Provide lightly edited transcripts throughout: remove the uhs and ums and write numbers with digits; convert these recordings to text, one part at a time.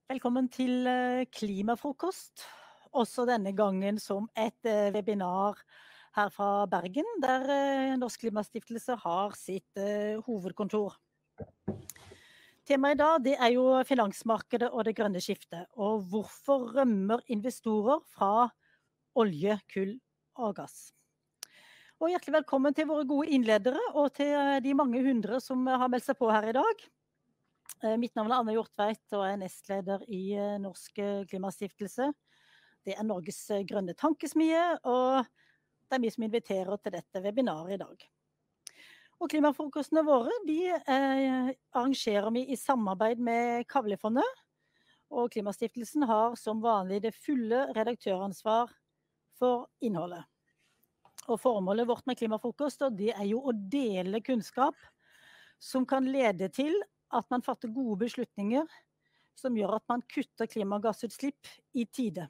Velkommen til Klimafrokost, også denne gangen som et webinar her fra Bergen, der Norsk Klimastiftelse har sitt hovedkontor. Temaet I dag det jo finansmarkedet og det grønne skiftet, og hvorfor rømmer investorer fra olje, kull og gass. Og hjertelig velkommen til våre gode innledere, og til de mange hundre som har meldt seg på her I dag. Mitt navn Anne Hjortveit, og jeg nestleder I Norsk Klimastiftelse. Det Norges grønne tankesmie, og det vi som inviterer til dette webinaret I dag. Og klimafrokostene våre, de arrangerer vi I samarbeid med Kavlefondet, og Klimastiftelsen har som vanlig det fulle redaktøransvar for innholdet. Og formålet vårt med klimafrokoster, det jo å dele kunnskap som kan lede til at man fatter gode beslutninger som gjør at man kutter klimagassutslipp I tide.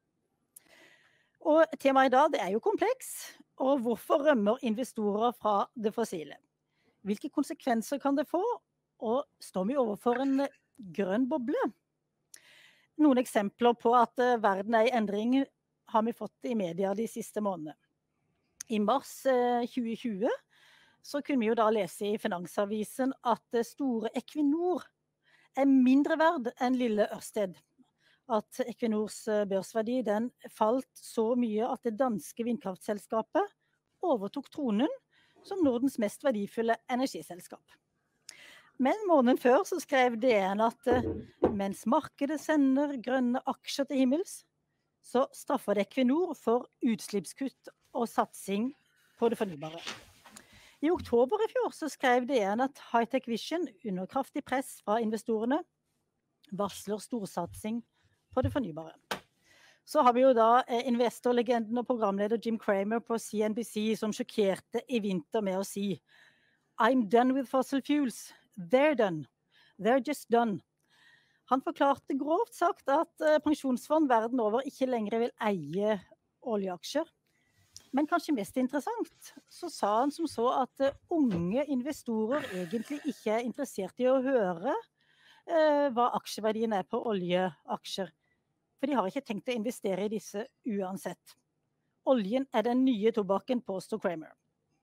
Og temaet I dag, det jo kompleks, og hvorfor rømmer investorer fra det fossile? Hvilke konsekvenser kan det få, og står vi overfor en grønn boble? Noen eksempler på at verden I endring har vi fått I media de siste månedene. I mars 2020 så kunne vi jo da lese I Finansavisen at det store Equinor mindre verd enn lille Ørsted. At Equinors børsverdi den falt så mye at det danske vindkraftselskapet overtok tronen som Nordens mest verdifulle energiselskap. Men måneden før så skrev DN at mens markedet sender grønne aksjer til himmels, så straffer det Equinor for utslippskutt og satsing på det fornybare. I oktober I fjor så skrev DN at High-Tech Vision under kraftig press fra investorene varsler storsatsing på det fornybare. Så har vi jo da investorlegenden og programleder Jim Cramer på CNBC som sjokkerte I vinter med å si I'm done with fossil fuels. They're done. They're just done. Han forklarte grovt sagt at pensjonsfond verden over ikke lenger vil eie oljeaksjer. Men kanskje mest interessant, så sa han som så at unge investorer egentlig ikke interessert I å høre hva aksjeverdien på oljeaksjer. For de har ikke tenkt å investere I disse uansett. Oljen den nye tobakken, påstår Cramer.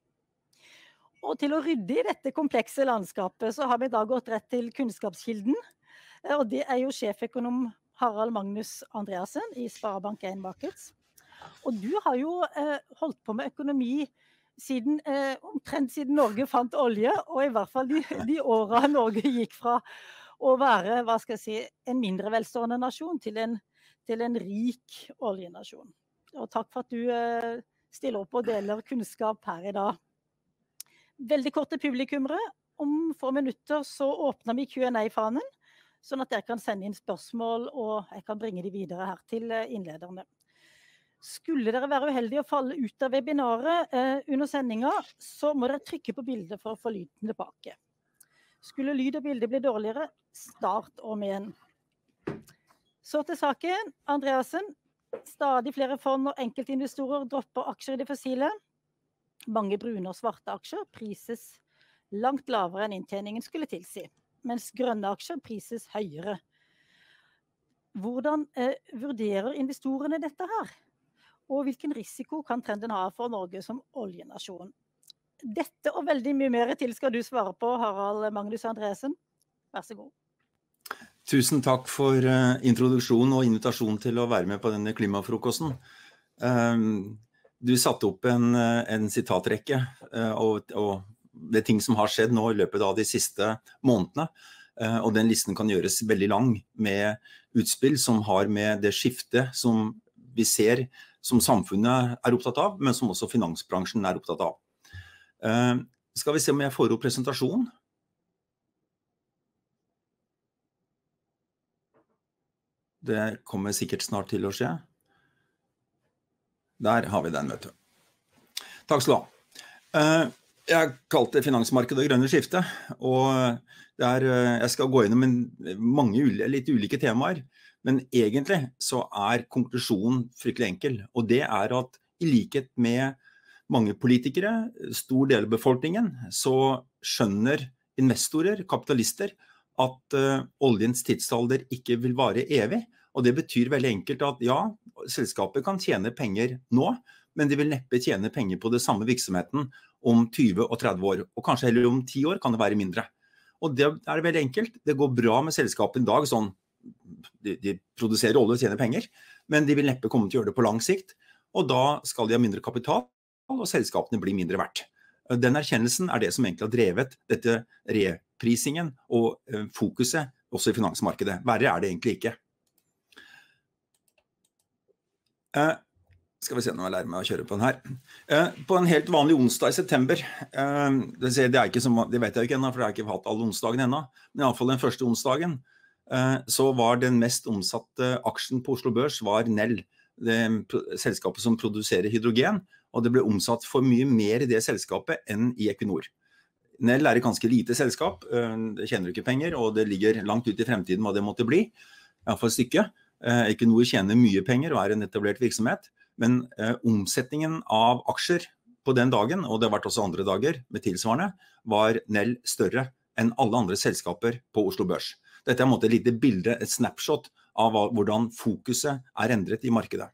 Og til å rydde I dette komplekse landskapet, så har vi da gått rett til kunnskapskilden. Og det jo sjeføkonom Harald Magnus Andreassen I Sparebank 1 Markets. Og du har jo holdt på med økonomi omtrent siden Norge fant olje, og I hvert fall de årene Norge gikk fra å være, hva skal jeg si, en mindre velstående nasjon til en rik oljenasjon. Og takk for at du stiller opp og deler kunnskap her I dag. Veldig korte publikummere. Om få minutter så åpner vi Q&A-fanen, sånn at dere kan sende inn spørsmål, og jeg kan bringe de videre her til innlederne. Skulle dere være uheldige å falle ut av webinaret under sendingen, så må dere trykke på bildet for å få lyden tilbake. Skulle lyd og bilde bli dårligere, start om igjen. Så til saken, Andreassen. Stadig flere fond og enkeltinvestorer dropper aksjer I det fossile. Mange brune og svarte aksjer prises langt lavere enn inntjeningen skulle tilsi, mens grønne aksjer prises høyere. Hvordan vurderer investorene dette her? Og hvilken risiko kan trenden ha for Norge som oljenasjon? Dette og veldig mye mer til skal du svare på, Harald Magnus Andreassen. Vær så god. Tusen takk for introduksjonen og invitasjonen til å være med på denne klimafrokosten. Du satte opp en sitatrekke, og det ting som har skjedd nå I løpet av de siste månedene, og den listen kan gjøres veldig lang med utspill som har med det skiftet som vi ser som samfunnet opptatt av, men som også finansbransjen opptatt av. Skal vi se om jeg får opp presentasjonen? Det kommer sikkert snart til å skje. Der har vi den, vet du. Takk skal du ha. Jeg har kalt det finansmarkedet og grønne skifte, og jeg skal gå gjennom mange litt ulike temaer, men egentlig så konklusjonen fryktelig enkel, og det at I likhet med mange politikere, stor del av befolkningen, så skjønner investorer, kapitalister, at oljens tidsalder ikke vil vare evig, og det betyr veldig enkelt at ja, selskapet kan tjene penger nå, men de vil neppe tjene penger på det samme virksomheten om 20 og 30 år, og kanskje heller om 10 år kan det være mindre. Og det er veldig enkelt, det går bra med selskapet i dag, sånn, de produserer olje og tjener penger, men de vil neppe komme til å gjøre det på lang sikt, og da skal de ha mindre kapital, og selskapene blir mindre verdt. Den erkjennelsen er det som egentlig har drevet dette reprisingen og fokuset også i finansmarkedet. Verre er det egentlig ikke. Skal vi se når jeg lærer meg å kjøre på den her. På en helt vanlig onsdag i september, det vet jeg ikke ennå, for jeg har ikke hatt alle onsdagene ennå, men i alle fall den første onsdagen, så var den mest omsatte aksjen på Oslo Børs var Nel, det selskapet som produserer hydrogen, og det ble omsatt for mye mer i det selskapet enn i Equinor. Nel er et ganske lite selskap, det tjener ikke penger, og det ligger langt ut i fremtiden hva det måtte bli, i hvert fall et stykke. Equinor tjener mye penger og er en etablert virksomhet, men omsetningen av aksjer på den dagen, og det har vært også andre dager med tilsvarende, var Nel større enn alle andre selskaper på Oslo Børs. Dette er en måte et lite bilde, et snapshot av hvordan fokuset er endret i markedet.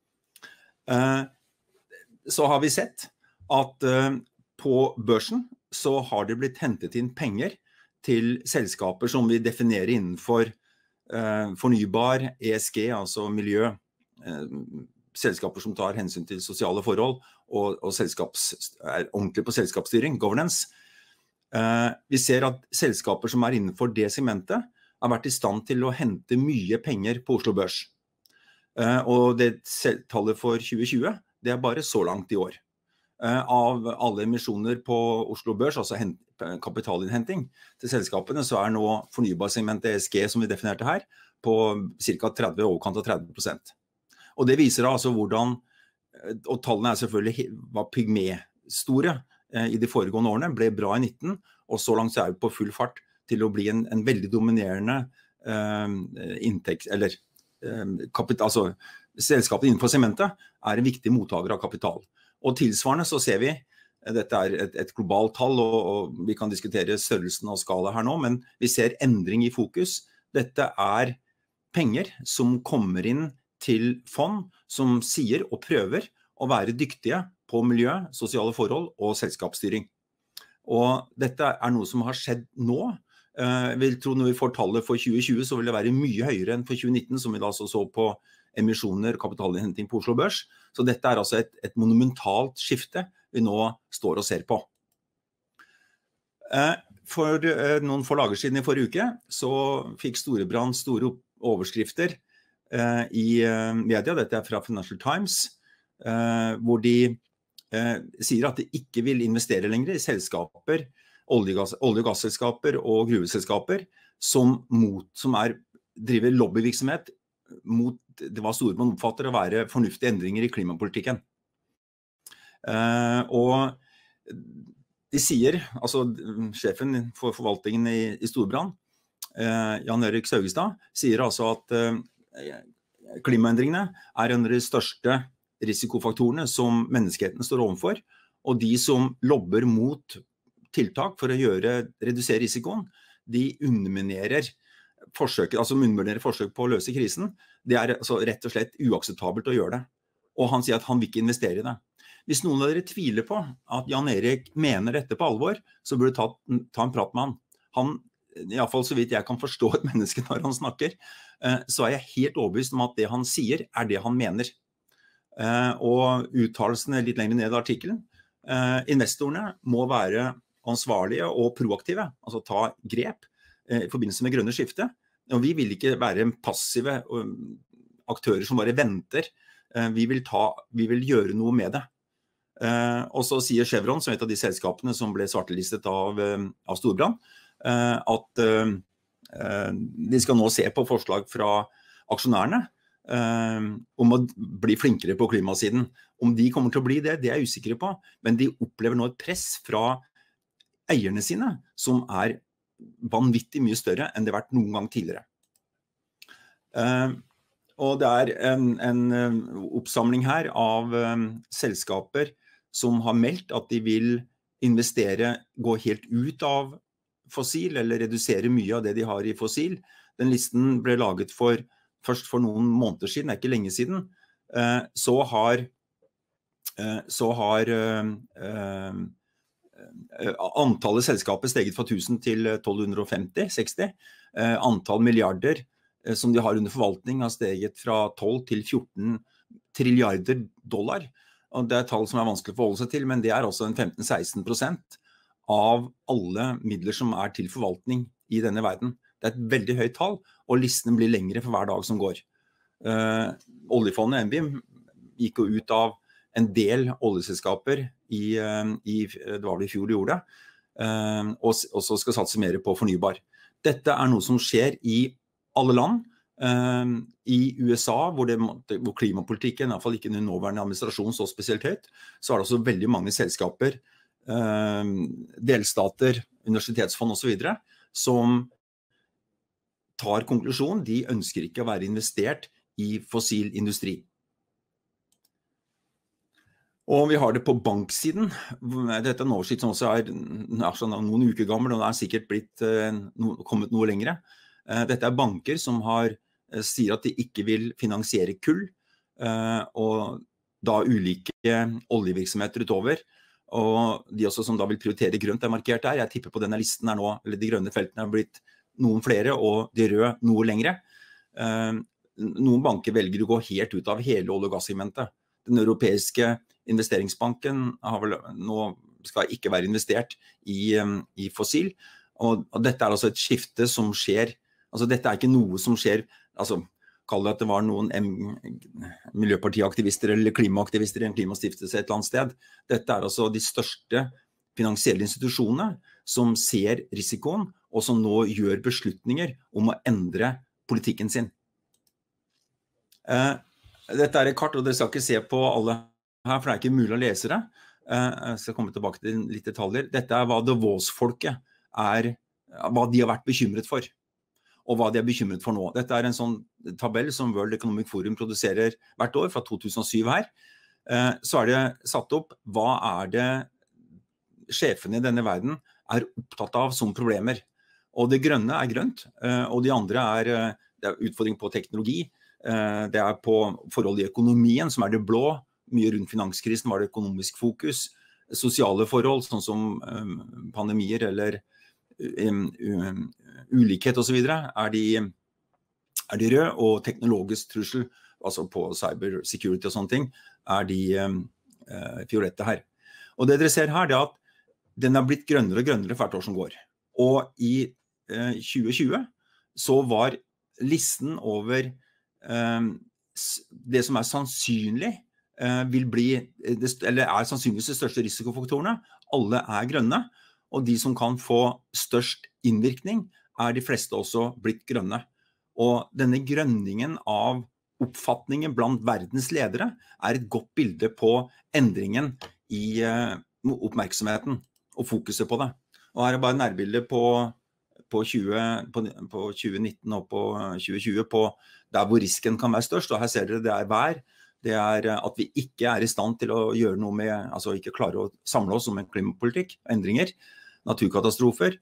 Så har vi sett at på børsen så har det blitt hentet inn penger til selskaper som vi definerer innenfor fornybar, ESG, altså miljø, selskaper som tar hensyn til sosiale forhold og er ordentlig på selskapsstyring, governance. Vi ser at selskaper som er innenfor det segmentet har vært i stand til å hente mye penger på Oslo Børs. Og det tallet for 2020, det er bare så langt i år. Av alle emisjoner på Oslo Børs, altså kapitalinnhenting til selskapene, så er nå fornybarsegmentet ESG, som vi definerte her, på ca. 30, overkant av 30%. Og det viser altså hvordan, og tallene er selvfølgelig var pygme-store i de foregående årene, ble bra i 19, og så langt så er vi på full fart til å bli en veldig dominerende inntekt, eller altså selskapet innenfor segmentet er en viktig mottaker av kapital. Og tilsvarende så ser vi, dette er et globalt tall, og vi kan diskutere størrelsen og skala her nå, men vi ser endring i fokus. Dette er penger som kommer inn til fond som sier og prøver å være dyktige på miljø, sosiale forhold og selskapsstyring. Og dette er noe som har skjedd nå. Jeg vil tro når vi får tallet for 2020 så vil det være mye høyere enn for 2019, som vi da så på emisjoner og kapitalinnhenting på Oslo Børs. Så dette er altså et monumentalt skifte vi nå står og ser på. For noen få dager siden i forrige uke så fikk Storebrand store overskrifter i media, dette er fra Financial Times, hvor de sier at de ikke vil investere lenger i selskaper, olje- og gasselskaper og gruveselskaper som driver lobbyvirksomhet mot det hva Storebrand oppfatter å være fornuftige endringer i klimapolitikken. Og de sier, altså sjefen for forvaltningen i Storebrand, Jan Erik Saugestad, sier altså at klimaendringene er en av de største risikofaktorene som menneskeheten står overfor, og de som lobber mot tiltak for å redusere risikoen, de underminerer forsøk på å løse krisen. Det er altså rett og slett uakseptabelt å gjøre det. Og han sier at han vil ikke investere i det. Hvis noen av dere tviler på at Jan Erik mener dette på alvor, så burde du ta en prat med han. Han, i hvert fall så vidt jeg kan forstå et menneske når han snakker, så er jeg helt overbevist om at det han sier er det han mener. Og uttalelsene litt lenger ned i artikkelen, investorene må være ansvarlige og proaktive, altså ta grep i forbindelse med grønne skifte. Og vi vil ikke være passive aktører som bare venter. Vi vil gjøre noe med det. Og så sier Chevron, som er et av de selskapene som ble svartelistet av Storebrand, at de skal nå se på forslag fra aksjonærene om å bli flinkere på klimasiden. Om de kommer til å bli det, det er jeg usikre på, men de opplever nå et press fra eierne sine, som er vanvittig mye større enn det har vært noen gang tidligere. Og det er en oppsamling her av selskaper som har meldt at de vil investere, gå helt ut av fossil, eller redusere mye av det de har i fossil. Den listen ble laget først for noen måneder siden, det ikke lenge siden. Så har antallet selskaper steget fra 1000 til 1250-60. Antall milliarder som de har under forvaltning har steget fra 12 til 14 trilliarder dollar. Og det tall som vanskelig å forholde seg til, men det også en 15-16% av alle midler som til forvaltning i denne verden. Det et veldig høyt tall, og listen blir lengre for hver dag som går. Oljefondet NBIM gikk jo ut av en del oljeselskaper det var det i fjor de gjorde det, og så skal satse mer på fornybar. Dette noe som skjer i alle land. I USA, hvor klimapolitikken, i hvert fall ikke under nåværende administrasjon så spesielt høyt, så det også veldig mange selskaper, delstater, universitetsfond og så videre, som tar konklusjon, de ønsker ikke å være investert i fossil industri. Og vi har det på banksiden. Dette en oversikt som også noen uker gammel, og det sikkert kommet noe lengre. Dette banker som sier at de ikke vil finansiere kull, og da ulike oljevirksomheter utover, og de også som da vil prioritere grønt markert der. Jeg tipper på denne listen nå, eller de grønne feltene har blitt noen flere, og de røde noe lengre. Noen banker velger å gå helt ut av hele olje- og gassegmentet. Den europeiske investeringsbanken skal ikke være investert i fossil, og dette altså et skifte som skjer, altså dette ikke noe som skjer, altså kall det at det var noen miljøpartiaktivister eller klimaaktivister i en klimastiftelse et eller annet sted. Dette altså de største finansielle institusjonene som ser risikoen, og som nå gjør beslutninger om å endre politikken sin. Dette et kart, og dere skal ikke se på alle her, for det ikke mulig å lese det. Jeg skal komme tilbake til litt detaljer. Dette hva Davos-folket hva de har vært bekymret for, og hva de bekymret for nå. Dette en sånn tabell som World Economic Forum produserer hvert år, fra 2007 her. Så det satt opp, hva det sjefene i denne verden opptatt av som problemer. Og det grønne grønt, og de andre det utfordring på teknologi, det på forhold i økonomien, som det blå. Mye rundt finanskrisen var det økonomisk fokus, sosiale forhold, sånn som pandemier eller ulikhet og så videre, de røde, og teknologisk trussel, altså på cyber security og sånne ting, de fiolette her. Og det dere ser her, det at den har blitt grønnere og grønnere hvert år som går. Og i 2020 så var listen over det som sannsynlig vil bli, eller sannsynligvis de største risikofaktorene, alle grønne, og de som kan få størst innvirkning de fleste også blitt grønne. Og denne grønningen av oppfatningen blant verdens ledere et godt bilde på endringen i oppmerksomheten og fokuset på det. Og her bare nærbildet på 2019 og på 2020 på der hvor risken kan være størst, og her ser dere det vær, det at vi ikke i stand til å gjøre noe med, altså ikke klare å samle oss om en klimapolitikk, endringer, naturkatastrofer,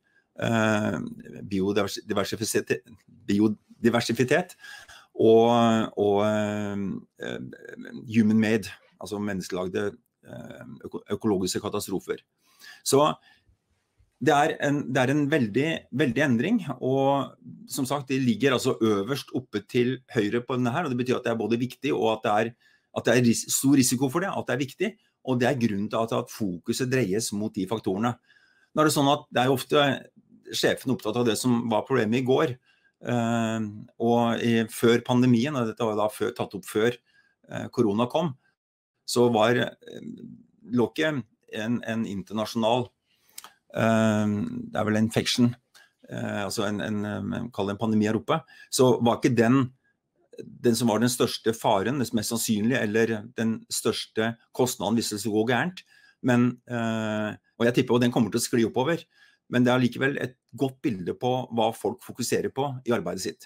biodiversitet og human-made, altså menneskelagde økologiske katastrofer. Så det en veldig endring, og som sagt, det ligger altså øverst oppe til høyre på denne her, og det betyr at det både viktig, og at det stor risiko for det, at det viktig, og det grunnen til at fokuset dreies mot de faktorene. Nå det sånn at det ofte sjefen opptatt av det som var problemet i går, og før pandemien, og dette var da tatt opp før korona kom, så lå ikke en internasjonal, det vel en infeksjon, altså kall det en pandemi her oppe, så var ikke den som var den største faren, det mest sannsynlige, eller den største kostnaden hvis det skulle gå gærent. Men, og jeg tipper at den kommer til å skli oppover, men det likevel et godt bilde på hva folk fokuserer på i arbeidet sitt.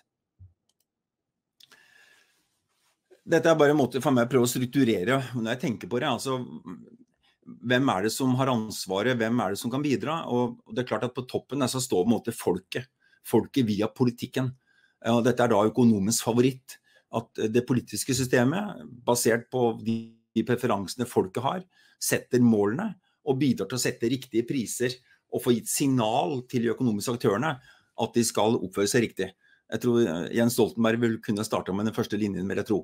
Dette bare en måte for meg å prøve å strukturere når jeg tenker på det. Altså, hvem det som har ansvaret, hvem det som kan bidra, og det klart at på toppen så står på en måte folket via politikken. Og dette da økonomens favoritt, at det politiske systemet, basert på de preferansene folket har, setter målene og bidrar til å sette riktige priser og få gitt signal til de økonomiske aktørene at de skal oppføre seg riktig. Jeg tror Jens Stoltenberg vil kunne starte med den første linjen, vil jeg tro.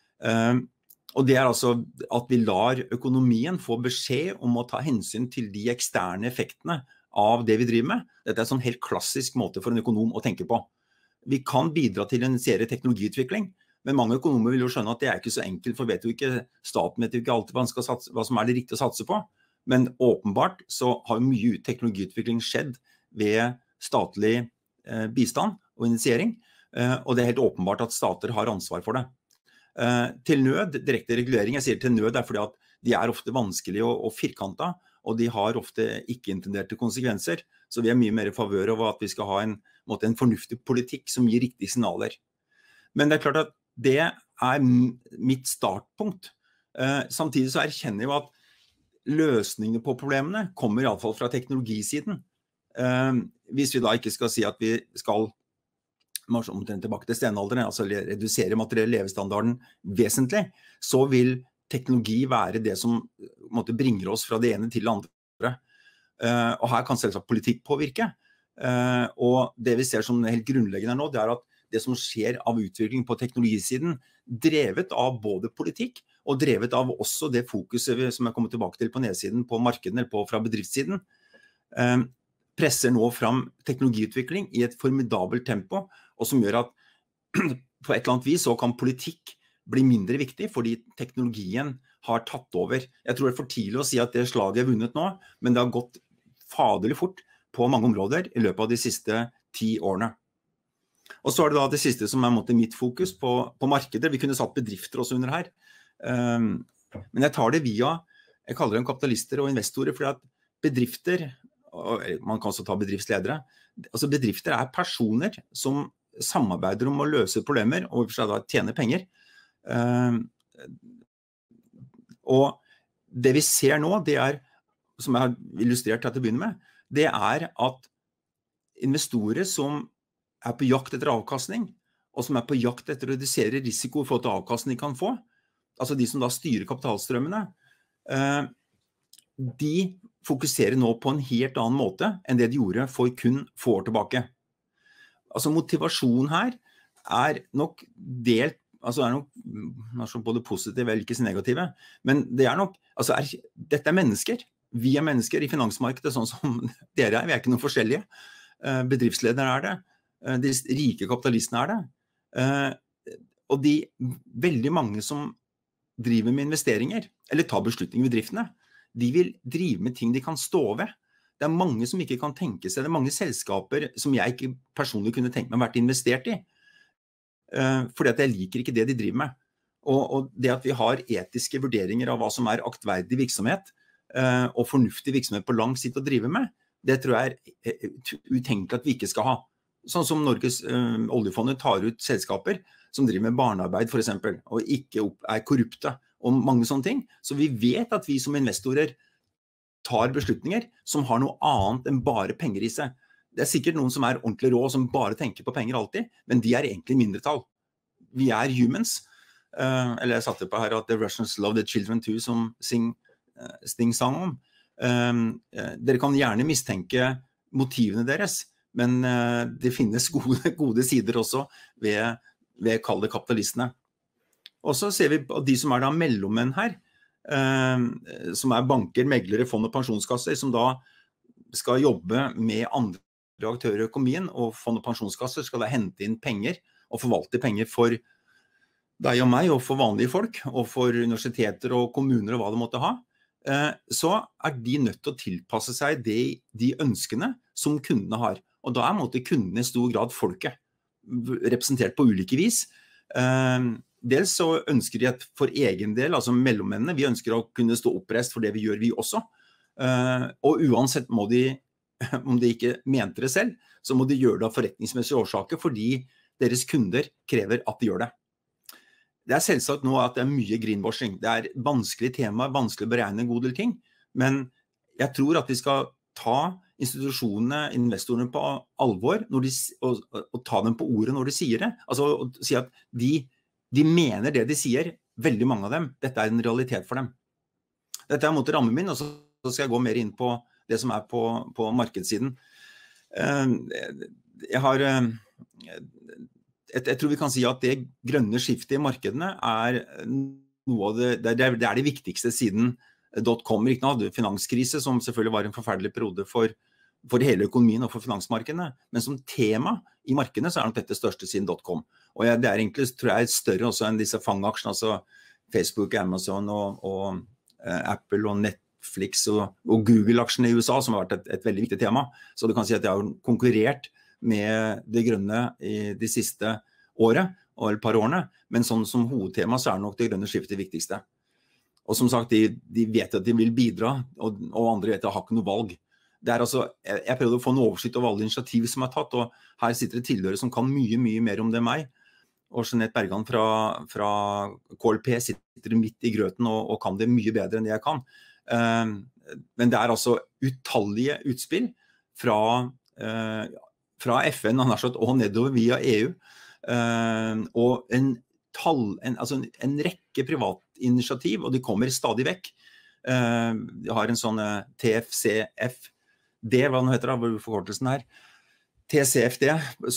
Og det altså at vi lar økonomien få beskjed om å ta hensyn til de eksterne effektene av det vi driver med. Dette en sånn helt klassisk måte for en økonom å tenke på. Vi kan bidra til å initiere teknologiutvikling, men mange økonomer vil jo skjønne at det ikke så enkelt, for staten vet jo ikke alltid hva som det riktige å satse på. Men åpenbart så har mye teknologiutvikling skjedd ved statlig bistand og initiering, og det helt åpenbart at stater har ansvar for det. Til nød, direkte regulering, jeg sier til nød fordi at de ofte vanskelige og firkantet, og de har ofte ikke-intenderte konsekvenser, så vi mye mer i favør av at vi skal ha en fornuftig politikk som gir riktige signaler. Men det klart at det mitt startpunkt. Samtidig så erkjenner jeg jo at løsningene på problemene kommer i alle fall fra teknologisiden. Hvis vi da ikke skal si at vi skal omtrent tilbake til stenalderen, altså redusere materiell levestandarden vesentlig, så vil teknologi være det som bringer oss fra det ene til det andre. Og her kan selvsagt politikk påvirke. Og det vi ser som helt grunnleggende nå, det at det som skjer av utvikling på teknologisiden, drevet av både politikk, og drevet av også det fokuset som jeg kommer tilbake til på nedsiden, på markedene, eller fra bedriftssiden, presser nå fram teknologiutvikling i et formidabelt tempo, og som gjør at på et eller annet vis så kan politikk bli mindre viktig, fordi teknologien har tatt over. Jeg tror det for tidlig å si at det slaget vunnet nå, men det har gått faderlig fort på mange områder i løpet av de siste 10 årene. Og så det da det siste som mitt fokus på markedet. Vi kunne satt bedrifter også under her. Men jeg tar det via, jeg kaller dem kapitalister og investorer, fordi at bedrifter, man kan også ta bedriftsledere, altså bedrifter personer som samarbeider om å løse problemer, og for seg da tjene penger. Og det vi ser nå, det som jeg har illustrert til å begynne med, det at investorer som på jakt etter avkastning, og som på jakt etter å redusere risiko for at avkastning kan få, altså de som da styrer kapitalstrømmene, de fokuserer nå på en helt annen måte enn det de gjorde for kun få år tilbake. Altså motivasjon her nok delt, altså nok både positive eller ikke så negative, men det nok, altså dette mennesker, vi mennesker i finansmarkedet, sånn som dere vi ikke noen forskjellige, bedriftsledere det, de rike kapitalistene det, og de veldig mange som driver med investeringer, eller tar beslutninger ved driftene, de vil drive med ting de kan stå ved. Det mange som ikke kan tenke seg, det mange selskaper som jeg ikke personlig kunne tenke meg vært investert i, fordi at jeg liker ikke det de driver med. Og det at vi har etiske vurderinger av hva som aktverdig virksomhet, og fornuftig virksomhet på lang sikt å drive med, det tror jeg utenkelig at vi ikke skal ha. Sånn som Norges oljefondet tar ut selskaper som driver med barnearbeid for eksempel, og ikke korrupte, og mange sånne ting. Så vi vet at vi som investorer tar beslutninger som har noe annet enn bare penger i seg. Det sikkert noen som ordentlig rå, som bare tenker på penger alltid, men de egentlig mindretall. Vi humans. Eller jeg satte på her at The Russians love the children too, som Sting sang om. Dere kan gjerne mistenke motivene deres, men det finnes gode sider også ved kalde kapitalistene. Og så ser vi de som da mellommenn her, som banker, meglere, fond og pensjonskasser, som da skal jobbe med andre aktører i økonomien, og fond og pensjonskasser skal da hente inn penger og forvalte penger for deg og meg, og for vanlige folk, og for universiteter og kommuner og hva de måtte ha. Så de nødt til å tilpasse seg de ønskene som kundene har. Og da måtte kundene i stor grad folket, representert på ulike vis. Dels så ønsker de at for egen del, altså mellommennene, vi ønsker å kunne stå oppreist for det vi gjør vi også. Og uansett må de, om de ikke mente det selv, så må de gjøre det av forretningsmessige årsaker, fordi deres kunder krever at de gjør det. Det selvsagt nå at det mye greenwashing. Det vanskelig tema, vanskelig å beregne en god del ting, Men jeg tror at vi skal ta institusjonene, investorene på alvor og ta dem på ordet når de sier det. Altså å si at de mener det de sier, veldig mange av dem. Dette en realitet for dem. Dette mot rammen min, og så skal jeg gå mer inn på det som på markedssiden. Jeg tror vi kan si at det grønne skiftet i markedene noe av det det viktigste siden .com. Riktig hadde finanskrise, som selvfølgelig var en forferdelig periode for hele økonomien og for finansmarkedene. Men som tema i markedene så nok dette største siden .com. Og det egentlig, tror jeg, større også enn disse fangaksjene, altså Facebook, Amazon og Apple og Netflix og Google-aksjene i USA, som har vært et veldig viktig tema. Så du kan si at jeg har konkurrert med det grønne i de siste året, og et par årene. Men sånn som hovedtema så nok det grønne skiftet det viktigste. Og som sagt, de vet at de vil bidra, og andre vet at de har ikke noe valg. Det altså, jeg prøvde å få en oversikt over alle initiativ som tatt, og her sitter det tilhørere som kan mye, mye mer om det enn meg. Og Jeanette Bergan fra KLP sitter midt i grøten og kan det mye bedre enn det jeg kan. Men det altså utallige utspill fra FN og nedover via EU, og en rekke privatinitiativ, og de kommer stadig vekk. De har en sånn TFCF, hva nå heter det, hvor forkortelsen TCFD,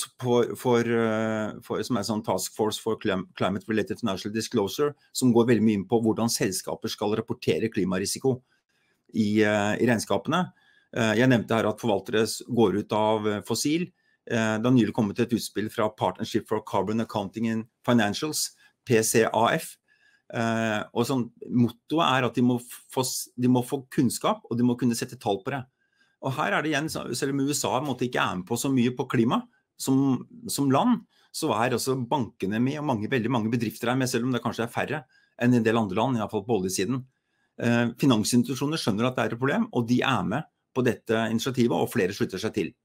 som en sånn Task Force for Climate Related Financial Disclosure, som går veldig mye inn på hvordan selskaper skal rapportere klimarisiko i regnskapene. Jeg nevnte her at forvaltere går ut av fossil. Det har nylig kommet et utspill fra Partnership for Carbon Accounting and Financials, PCAF. Og sånn, mottoet at de må få kunnskap, og de må kunne sette tall på det. Og her det igjen, selv om USA måtte ikke med på så mye på klima som land, så også bankene med, og veldig mange bedrifter med, selv om det kanskje færre enn en del andre land, i hvert fall på oljesiden. Finansinstitusjoner skjønner at det et problem, og de med på dette initiativet, og flere slutter seg til.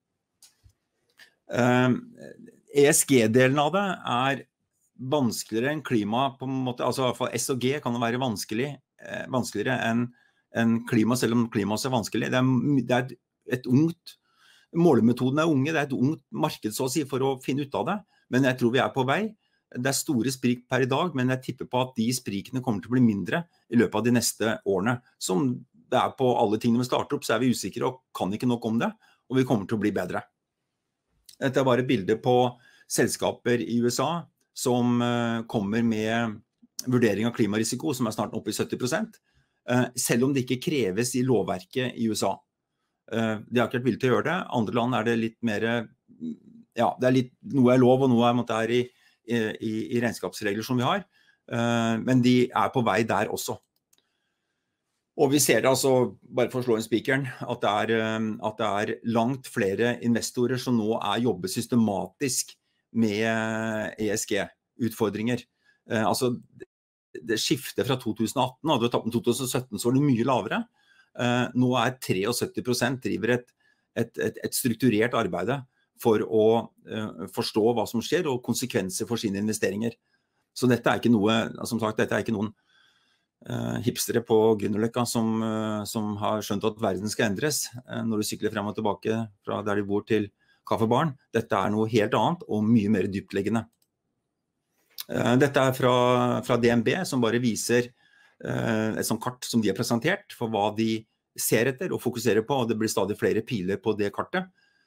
ESG-delen av det vanskeligere enn klima på en måte, altså i hvert fall S og G kan være vanskeligere enn klima, selv om klima også vanskelig. Det et ungt, målemetoden unge, det et ungt marked så å si for å finne ut av det, men jeg tror vi på vei. Det store sprik per i dag, men jeg tipper på at de sprikene kommer til å bli mindre i løpet av de neste årene. Som det på alle tingene vi starter opp, så vi usikre og kan ikke nok om det, og vi kommer til å bli bedre. Dette bare et bilde på selskaper i USA som kommer med vurdering av klimarisiko, som snart oppe i 70%, selv om det ikke kreves i lovverket i USA. De har ikke vært villige til å gjøre det. Andre land det litt mer, ja, det litt, noe lov, og noe i regnskapsregler som vi har, men de på vei der også. Og vi ser det altså, bare for å slå inn spikeren, at det langt flere investorer som nå jobber systematisk med ESG-utfordringer. Altså, det skiftet fra 2018, og du har tatt med 2017, så var det mye lavere. Nå 73% driver et strukturert arbeid for å forstå hva som skjer, og konsekvenser for sine investeringer. Så dette ikke noe, som sagt, dette ikke noen hipstere på Grünerløkka som har skjønt at verden skal endres når du sykler frem og tilbake fra der de bor til kaffebaren. Dette noe helt annet og mye mer dyptliggende. Dette fra DNB som bare viser et sånt kart som de har presentert for hva de ser etter og fokuserer på, og det blir stadig flere piler på det kartet.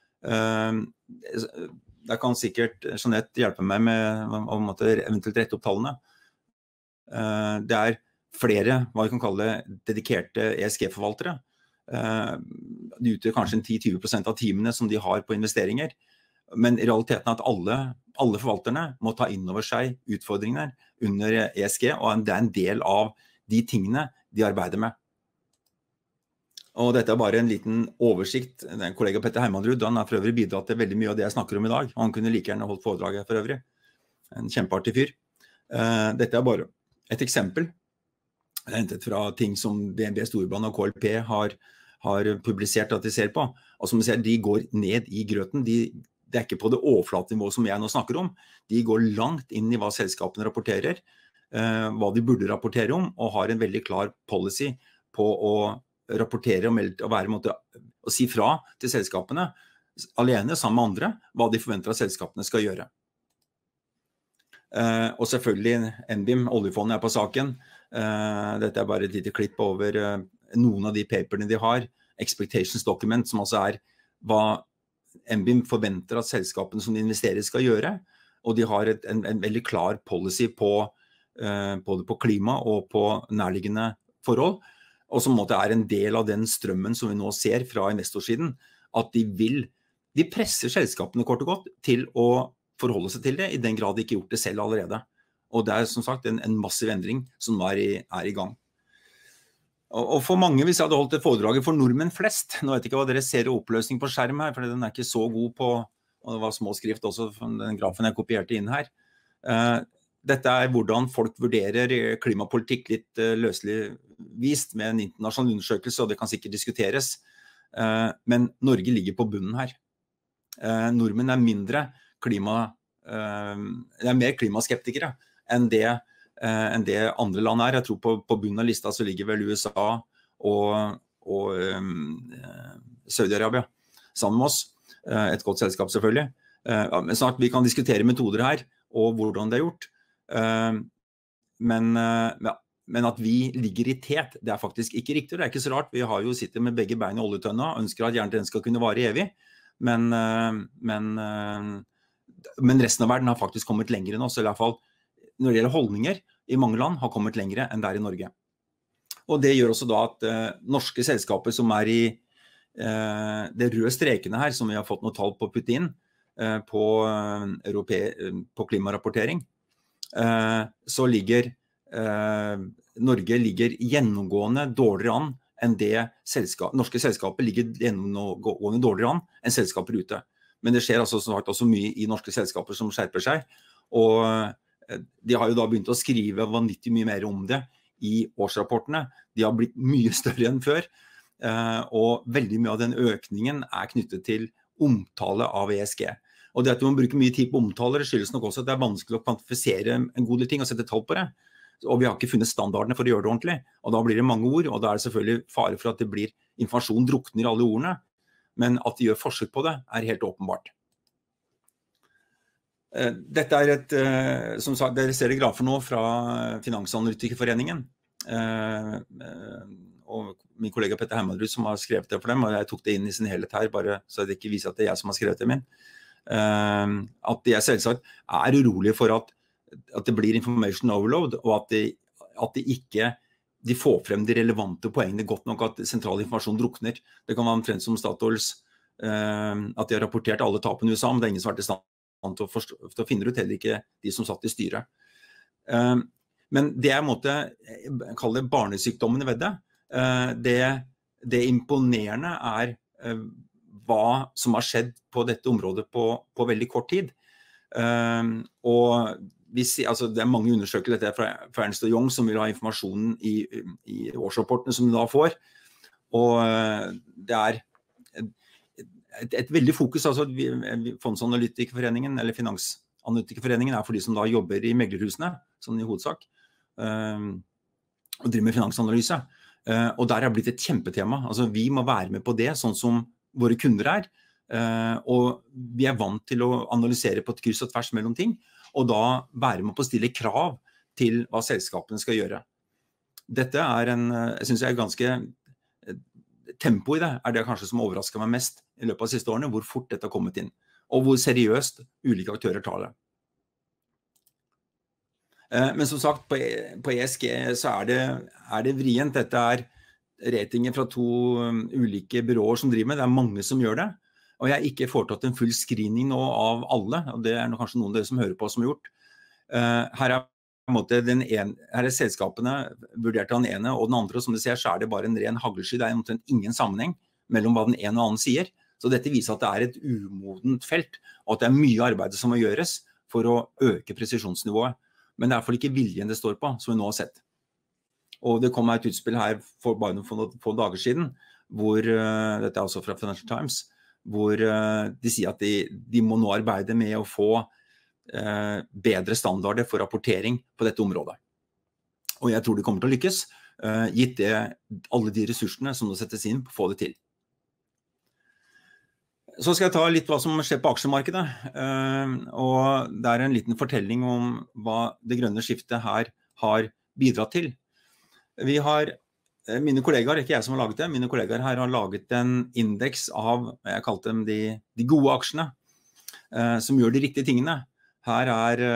Der kan sikkert Jeanette hjelpe meg med å eventuelt rette opp tallene. Det flere, hva vi kan kalle dedikerte ESG-forvaltere. De utgjør kanskje 10-20% av teamene som de har på investeringer, men i realiteten at alle forvalterne må ta inn over seg utfordringene under ESG, og det en del av de tingene de arbeider med. Og dette bare en liten oversikt. Den kollega Petter Hermanrud, han for øvrig bidratt til veldig mye av det jeg snakker om i dag. Han kunne like gjerne holdt foredraget for øvrig. En kjempeartig fyr. Dette bare et eksempel. Det hentet fra ting som DNB Storebrand og KLP har publisert at de ser på. Og som vi ser, de går ned i grøten. Det ikke på det overflatenivået som jeg nå snakker om. De går langt inn i hva selskapene rapporterer, hva de burde rapportere om, og har en veldig klar policy på å rapportere og si fra til selskapene alene, sammen med andre, hva de forventer at selskapene skal gjøre. Og selvfølgelig NBIM, oljefondet på saken. Dette bare et lite klipp over noen av de paperene de har. Expectations document, som altså hva NBIM forventer at selskapene som de investerer skal gjøre. Og de har en veldig klar policy både på klima og på nærliggende forhold. Og som en del av den strømmen som vi nå ser fra investorsiden, at de presser selskapene kort og godt til å forholde seg til det, i den grad de ikke gjort det selv allerede. Og det som sagt en massiv endring som nå i gang. Og for mange, hvis jeg hadde holdt et foredrag for nordmenn flest, nå vet jeg ikke hva dere ser i oppløsning på skjerm her, for den ikke så god på, og det var små skrift også, den grafen jeg kopierte inn her. Dette hvordan folk vurderer klimapolitikk litt løselig vist med en internasjonal undersøkelse, og det kan sikkert diskuteres. Men Norge ligger på bunnen her. Nordmenn mindre mer klimaskeptikere enn det andre land Jeg tror på bunnen av lista så ligger vel USA og Saudi-Arabia sammen med oss. Et godt selskap selvfølgelig. Men snart vi kan diskutere metoder her og hvordan det gjort. Men at vi ligger i tet, det faktisk ikke riktig. Det ikke så rart. Vi har jo sittet med begge bein i oljetønna og ønsker at gjerne den skal kunne vare evig. Men resten av verden har faktisk kommet lenger enn oss, i hvert fall når det gjelder holdninger i mange land har kommet lengre enn der i Norge. Og det gjør også da at norske selskaper som i det røde strekene her, som vi har fått noe tall på å putte inn på klimarapportering, så ligger Norge gjennomgående dårligere an enn det norske selskaper ligger gjennomgående dårligere an enn selskaper ute. Men det skjer altså som sagt også mye i norske selskaper som skjerper seg, og de har jo da begynt å skrive vanvittig mye mer om det i årsrapportene. De har blitt mye større enn før, og veldig mye av den økningen knyttet til omtale av ESG. Og det at man bruker mye tid på omtaler, skyldes nok også at det vanskelig å kvantifisere en god del ting og sette tall på det. Og vi har ikke funnet standardene for å gjøre det ordentlig, og da blir det mange ord, og da det selvfølgelig fare for at det blir informasjon drukner i alle ordene, men at de gjør forsøk på det helt åpenbart. Dette som sagt, dere ser grafer nå fra Finansanalytikerforeningen, og min kollega Petter Hermanrud som har skrevet det for dem, og jeg tok det inn i sin helhet her, bare så det ikke viser at det jeg som har skrevet det min, at jeg selvsagt urolig for at det blir information overload, og at de får frem de relevante poengene godt nok at sentral informasjon drukner. Det kan være omtrent som Statoils, at de har rapportert alle tapene i USA, men det ingen som i stand til å finne ut, heller ikke de som satt i styret. Men det måtte kalle det barnesykdommene ved det. Det imponerende hva som har skjedd på dette området på veldig kort tid. Og det mange undersøkelser, dette fra Ernst & Young som vil ha informasjonen i årsrapportene som de da får, og det et veldig fokus, altså Fondsanalytikerforeningen eller Finansanalytikerforeningen for de som da jobber i meglerhusene, sånn i hovedsak, og driver med finansanalyse, og der blitt et kjempetema. Altså vi må være med på det, sånn som våre kunder og vi vant til å analysere på et kryss og tvers mellom ting, og da være med på å stille krav til hva selskapene skal gjøre. Dette jeg synes ganske tempo i det, det kanskje som overrasket meg mest i løpet av de siste årene, hvor fort dette har kommet inn, og hvor seriøst ulike aktører tar det. Men som sagt, på ESG så det vrient. Dette ratinger fra 2 ulike byråer som driver med, det mange som gjør det, og jeg har ikke foretatt en full screening nå av alle, og det kanskje noen av dere som hører på som har gjort. Her selskapene vurdert av den ene og den andre, og som du ser så det bare en ren haglesky, det omtrent ingen sammenheng mellom hva den ene og annen sier. Så dette viser at det et umodent felt, og at det mye arbeid som må gjøres for å øke presisjonsnivået. Men det i hvert fall ikke viljen det står på, som vi nå har sett. Og det kom et utspill her for bare noen få dager siden, hvor, dette også fra Financial Times, hvor de sier at de må nå arbeide med å få bedre standarder for rapportering på dette området. Og jeg tror de kommer til å lykkes, gitt det, alle de ressursene som nå settes inn på å få det til. Så skal jeg ta litt hva som skjer på aksjemarkedet, og det en liten fortelling om hva det grønne skiftet her har bidratt til. Vi har, mine kollegaer, ikke jeg som har laget det, mine kollegaer her har laget en indeks av, jeg kalte dem de gode aksjene, som gjør de riktige tingene. Her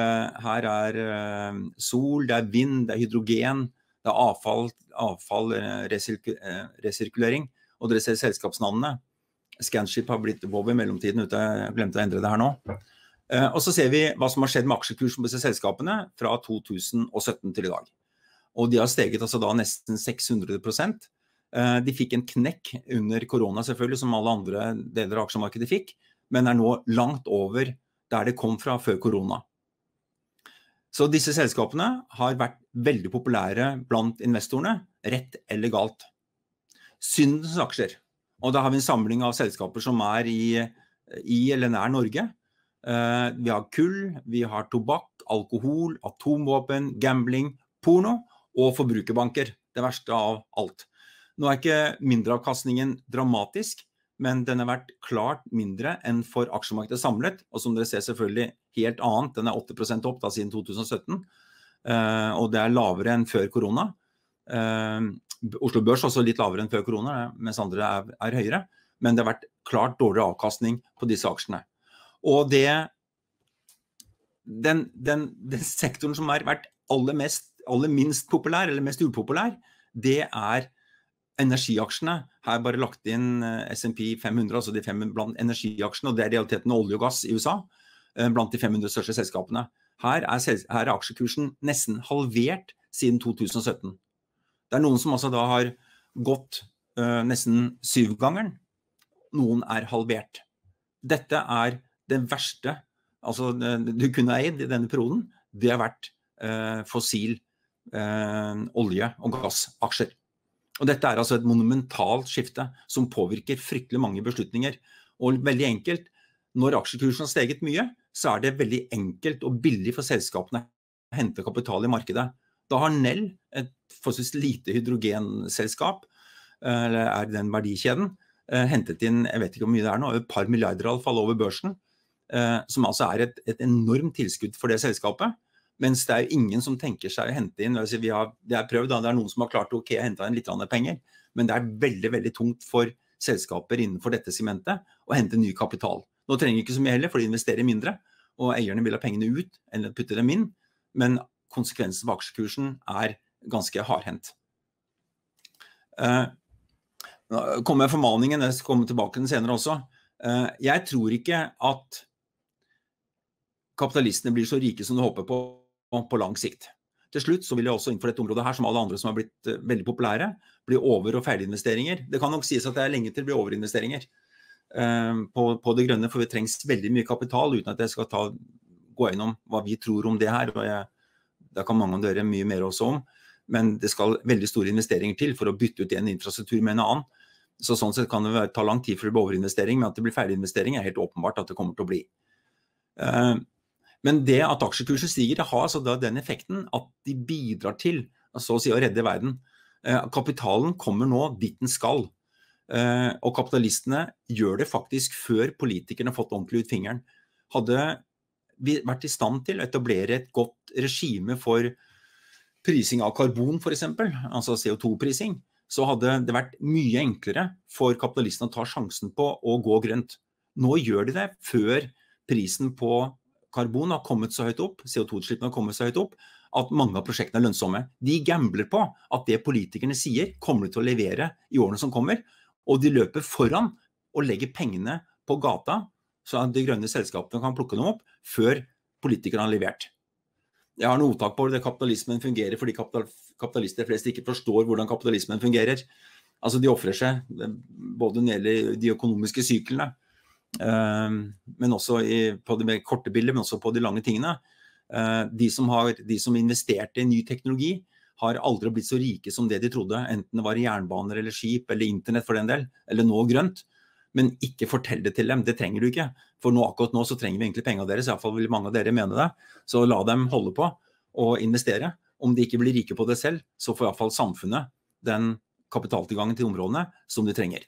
sol, det vind, det hydrogen, det avfall, resirkulering, og dere ser selskapsnavnene. Scanship har blitt Vov I mellomtiden ute, jeg glemte å endre det her nå. Og så ser vi hva som har skjedd med aksjekursen på disse selskapene fra 2017 til I dag. Og de har steget altså da nesten 600%. De fikk en knekk under korona selvfølgelig, som alle andre deler av aksjemarkedet fikk, men nå langt over der det kom fra før korona. Så disse selskapene har vært veldig populære blant investorene, rett eller galt. Syndens aksjer. Og da har vi en samling av selskaper som I eller nær Norge. Vi har kull, vi har tobakk, alkohol, atomvåpen, gambling, porno og forbrukerbanker. Det verste av alt. Nå ikke mindreavkastningen dramatisk, men den har vært klart mindre enn for aksjemarkedet samlet, og som dere ser selvfølgelig helt annet, den 8% opp da siden 2017, og det lavere enn før korona. Oslo Børs også litt lavere enn før korona, mens andre høyere, men det har vært klart dårligere avkastning på disse aksjene. Og den sektoren som har vært aller minst populær, eller mest upopulær, det energiaksjene. Her bare lagt inn S&P 500, altså de 5 blant energiaksjene, og det realiteten olje og gass I USA, blant de 500 største selskapene. Her aksjekursen nesten halvert siden 2017. Det noen som altså da har gått nesten 7-gangeren. Noen halvert. Dette det verste, altså du kunne eid I denne perioden, det har vært fossil olje- og gassaksjer. Og dette altså et monumentalt skifte som påvirker fryktelig mange beslutninger. Og veldig enkelt, når aksjekursen har steget mye, så det veldig enkelt og billig for selskapene å hente kapital I markedet. Da har Nell, et forholdsvis lite hydrogenselskap, eller den verdikjeden, hentet inn, jeg vet ikke hvor mye det nå, et par milliarder I alle fall over børsen, som altså et enormt tilskudd for det selskapet, mens det ingen som tenker seg å hente inn, det har prøvd, det noen som har klart å hente inn litt penger, men det veldig, veldig tungt for selskaper innenfor dette segmentet å hente ny kapital. Nå trenger ikke så mye heller, for de investerer mindre, og eierne vil ha pengene ut, eller putte dem inn, men konsekvensen av aksjekursen ganske hardhendt. Nå kommer formaningen, jeg skal komme tilbake den senere også. Jeg tror ikke at kapitalistene blir så rike som du håper på lang sikt. Til slutt så vil jeg også innenfor dette området her, som alle andre som har blitt veldig populære, bli over- og feilinvesteringer. Det kan nok sies at det lenge til å bli overinvesteringer på det grønne, for vi trengs veldig mye kapital, uten at jeg skal gå gjennom hva vi tror om det her, og det kan mange av dere mye mer også om, men det skal veldig store investeringer til for å bytte ut en infrastruktur med en annen. Så sånn sett kan det ta lang tid for det blir overinvestering, men at det blir feilinvestering helt åpenbart at det kommer til å bli. Men det at aksjekurser stiger, det har altså da den effekten at de bidrar til, så å si, å redde verden. Kapitalen kommer nå dit den skal, og kapitalistene gjør det faktisk før politikerne har fått ordentlig ut fingeren. Hadde vi vært I stand til å etablere et godt regime for prising av karbon for eksempel, altså CO2-prising, så hadde det vært mye enklere for kapitalistene å ta sjansen på å gå grønt. Nå gjør de det før prisen på karbon har kommet så høyt opp, CO2-utslippene har kommet så høyt opp, at mange av prosjektene lønnsomme. De gambler på at det politikerne sier kommer til å levere I årene som kommer, og de løper foran og legger pengene på gata, så at de grønne selskapene kan plukke dem opp før politikerne har levert. Jeg har noe ordtak på det kapitalismen fungerer fordi kapitalister flest ikke forstår hvordan kapitalismen fungerer. Altså de offrer seg, både når det gjelder de økonomiske syklene, men også på det mer korte bildet, men også på de lange tingene. De som investerte I ny teknologi har aldri blitt så rike som det de trodde, enten det var jernbaner eller skip eller internett for den del, eller nå grønt. Men ikke fortell det til dem, det trenger du ikke. For akkurat nå så trenger vi egentlig penger av deres, I hvert fall vil mange av dere mene det. Så la dem holde på og investere, om de ikke blir rike på det selv, så får i hvert fall samfunnet den kapitaltilgangen til områdene som de trenger.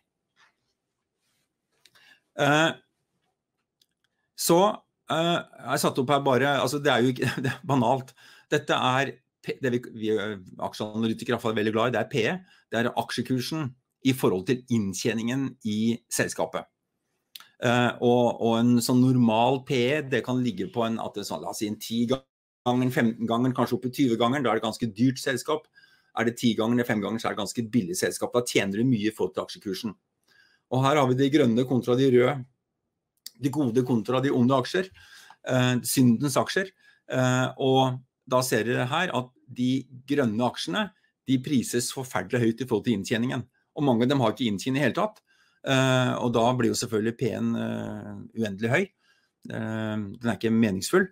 Så jeg satt opp her bare, altså det jo ikke, det banalt. Dette det vi aksjeanalytikere er veldig glad i, det PE, det aksjekursen i forhold til inntjeningen i selskapet. Og en sånn normal PE, det kan ligge på la oss si en 10 ganger, 15 ganger, kanskje opp i 20 ganger, da det ganske dyrt selskap. Det 10 ganger eller 5 ganger, så det ganske billig selskap. Da tjener du mye i forhold til aksjekursen. Og her har vi de grønne kontra de røde, de gode kontra de onde aksjer, syndens aksjer. Og da ser dere her at de grønne aksjene, de prises forferdelig høyt i forhold til inntjeningen. Og mange av dem har ikke inntjening i hele tatt. Og da blir jo selvfølgelig P-en uendelig høy. Den ikke meningsfull.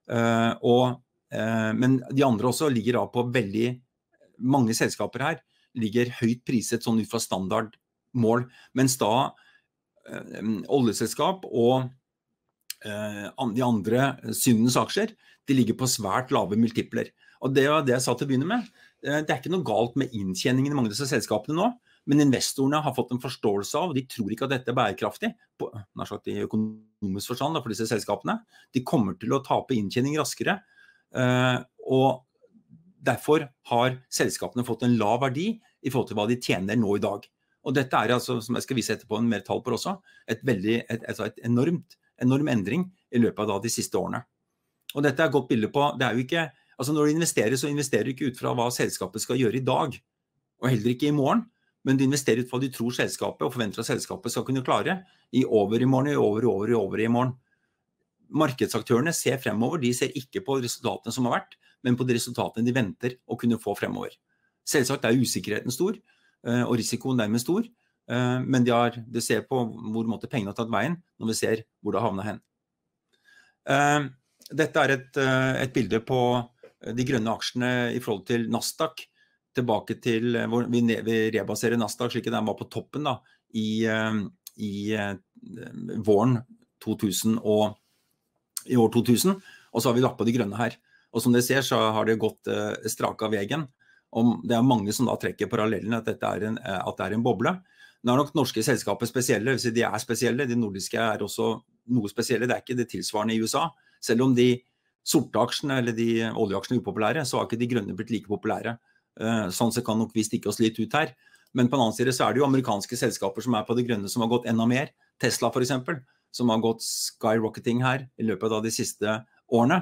Men de andre også ligger da på veldig mange selskaper her, ligger høyt priset sånn ut fra standardmål, mens da oljeselskap og de andre syndens aksjer, de ligger på svært lave multipler. Og det var det jeg sa til å begynne med. Det ikke noe galt med inntjeningen i mange av disse selskapene nå, men investorene har fått en forståelse av, og de tror ikke at dette bærekraftig, i økonomisk forstand for disse selskapene. De kommer til å tape inntjening raskere, og derfor har selskapene fått en lav verdi i forhold til hva de tjener nå i dag. Og dette altså, som jeg skal vise etterpå en mer tall på også, et enorm endring i løpet av de siste årene. Og dette et godt bilde på, det jo ikke, altså når du investerer, så investerer du ikke ut fra hva selskapet skal gjøre i dag, og heller ikke i morgen, men du investerer ut fra hva du tror selskapet og forventer at selskapet skal kunne klare i over i morgen, i over i morgen. Markedsaktørene ser fremover, de ser ikke på resultatene som har vært, men på de resultatene de venter å kunne få fremover. Selvsagt usikkerheten stor, og risikoen dermed stor, men de ser på hvor pengene har tatt veien når vi ser hvor det havner hen. Dette et bilde på de grønne aksjene i forhold til Nasdaq, tilbake til hvor vi rebaserer Nasdaq slik den var på toppen da, i våren 2000 og i år 2000, og så har vi lagt på de grønne her. Og som dere ser så har det gått strak av veien, og det mange som da trekker parallellene at det en boble. Nå nok norske selskaper spesielle, hvis de spesielle, de nordiske også noe spesielle, det ikke det tilsvarende i USA. Selv om de sorte aksjene eller de oljeaksjene upopulære, så har ikke de grønne blitt like populære. Sånn så kan nok vi stikke oss litt ut her. Men på den annen side så det jo amerikanske selskaper som på det grønne som har gått enda mer. Tesla for eksempel, som har gått skyrocketing her i løpet av de siste årene.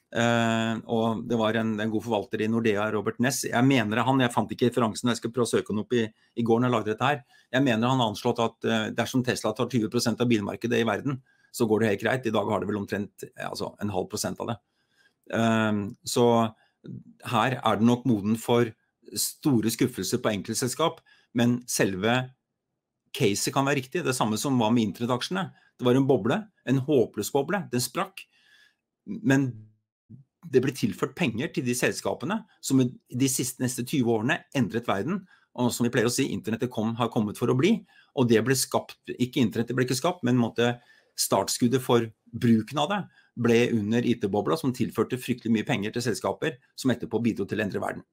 Og det var en god forvalter i Nordea, Robert Ness. Jeg mener jeg fant ikke referansen, jeg skal prøve å søke den opp i går når jeg lagde dette her. Jeg mener han har anslått at dersom Tesla tar 20% av bilmarkedet i verden, så går det helt greit. I dag har det vel omtrent 0,5% av det. Så her det nok moden for store skuffelser på enkeltselskap, men selve caset kan være riktig. Det samme som var med internettaksjene. Det var en boble, en håpløs boble, den sprakk. Men det ble tilført penger til de selskapene som i de neste 20 årene endret verden. Og som vi pleier å si, internettet har kommet for å bli. Og det ble skapt, ikke internettet ble ikke skapt, men startskuddet for bruken av det ble under IT-bobla, som tilførte fryktelig mye penger til selskaper, som etterpå bidro til å endre verden.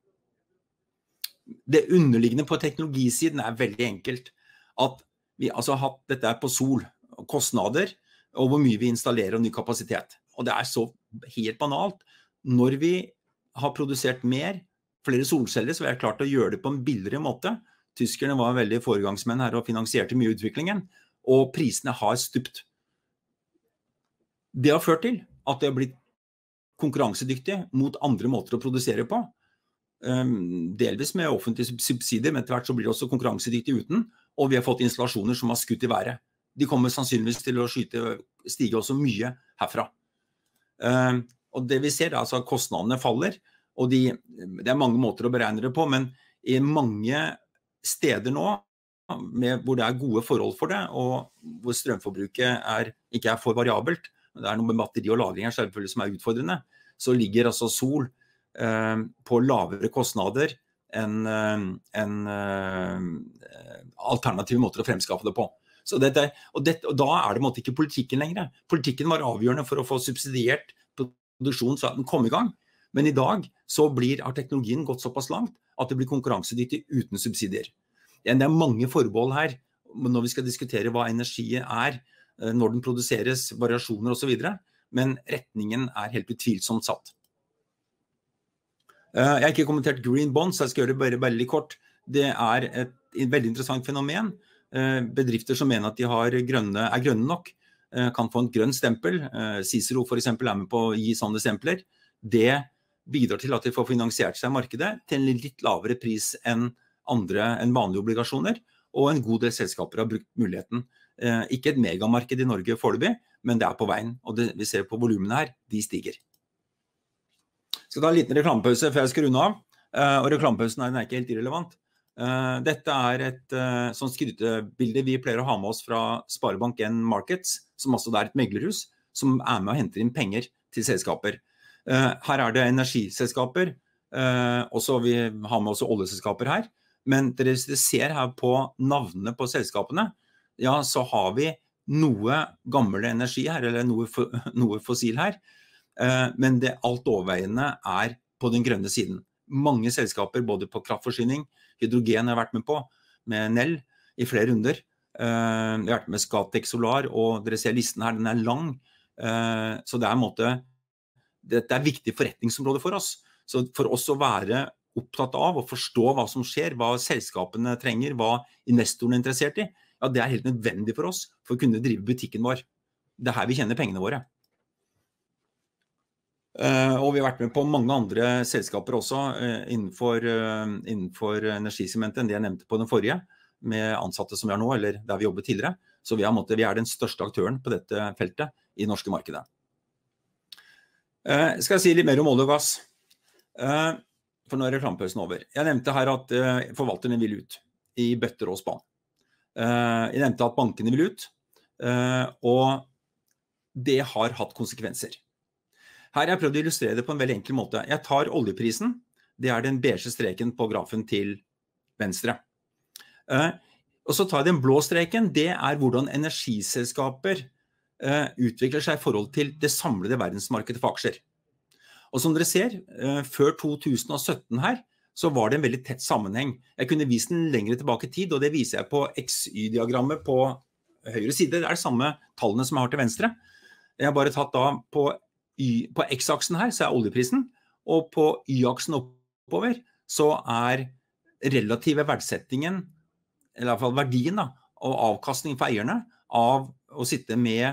Det underliggende på teknologisiden veldig enkelt, at vi har hatt dette på sol, kostnader, og hvor mye vi installerer og ny kapasitet. Og det så helt banalt. Når vi har produsert flere solceller, så vi klart å gjøre det på en billigere måte. Tyskerne var veldig foregangsmenn her og finansierte mye utviklingen, og prisene har stupt. Det har ført til at det har blitt konkurransedyktig mot andre måter å produsere på. Delvis med offentlige subsidier, men etter hvert så blir det også konkurransedyktig uten, og vi har fått installasjoner som har skutt i været. De kommer sannsynligvis til å stige også mye herfra. Og det vi ser at kostnadene faller, og det mange måter å beregne det på, men i mange steder nå, hvor det gode forhold for det, og hvor strømforbruket ikke for variabelt, det noe med batteri og lagring selvfølgelig som utfordrende, så ligger altså sol på lavere kostnader enn alternative måter å fremskaffe det på. Og da det ikke politikken lenger. Politikken var avgjørende for å få subsidiert produksjon så at den kom i gang. Men I dag så har teknologien gått såpass langt at det blir konkurransedyktig uten subsidier. Det er mange forbehold her når vi skal diskutere hva energi når den produseres, variasjoner og så videre, men retningen helt utvilsomt satt. Jeg har ikke kommentert green bonds, så jeg skal gjøre det bare veldig kort. Det et veldig interessant fenomen. Bedrifter som mener at de grønne nok, kan få en grønn stempel. Cicero for eksempel med på å gi sånne stempler. Det bidrar til at de får finansiert seg I markedet til en litt lavere pris enn vanlige obligasjoner, og en god del selskaper har brukt muligheten. Ikke et megamarked I Norge foreløpig, men det på veien, og vi ser på volumene her, de stiger. Jeg skal ta en liten reklamepause før jeg skal runde av, og reklamepausen den ikke helt irrelevant. Dette et sånt skrytebilde vi pleier å ha med oss fra Sparebank1 Markets, som også et meglerhus, som med å hente inn penger til selskaper. Her det energiselskaper, også vi har med også oljeselskaper her, men dere ser her på navnene på selskapene, ja, så har vi noe gammel energi her, eller noe fossil her, men det alt overveiende på den grønne siden. Mange selskaper, både på kraftforsyning, hydrogen har vært med på, med Nel I flere runder. Vi har vært med Scatec Solar, og dere ser listen her, den lang. Så det en måte, dette viktig forretningsområde for oss. Så for oss å være opptatt av å forstå hva som skjer, hva selskapene trenger, hva investorene interessert I, ja, det helt nødvendig for oss for å kunne drive butikken vår. Det her vi tjener pengene våre. Og vi har vært med på mange andre selskaper også innenfor energisegmentet enn det jeg nevnte på den forrige, med ansatte som vi har nå, eller der vi jobbet tidligere. Så vi den største aktøren på dette feltet I norske markedet. Skal jeg si litt mer om olje og gass? For nå reklamepausen over. Jeg nevnte her at forvalterne vil ut I bøtter og spann. Jeg nevnte at bankene vil ut, og det har hatt konsekvenser. Her har jeg prøvd å illustrere det på en veldig enkel måte. Jeg tar oljeprisen, det den beige streken på grafen til venstre. Og så tar jeg den blå streken, det hvordan energiselskaper utvikler seg I forhold til det samlede verdensmarkedet for aksjer. Og som dere ser, før 2017 her, så var det en veldig tett sammenheng. Jeg kunne vise den lengre tilbake I tid, og det viser jeg på XY-diagrammet på høyre side. Det det samme tallene som jeg har til venstre. Jeg har bare tatt da på X-aksen her, så oljeprisen, og på Y-aksen oppover, så relative verdsettingen, eller I hvert fall verdien da, og avkastningen for eierne av å sitte med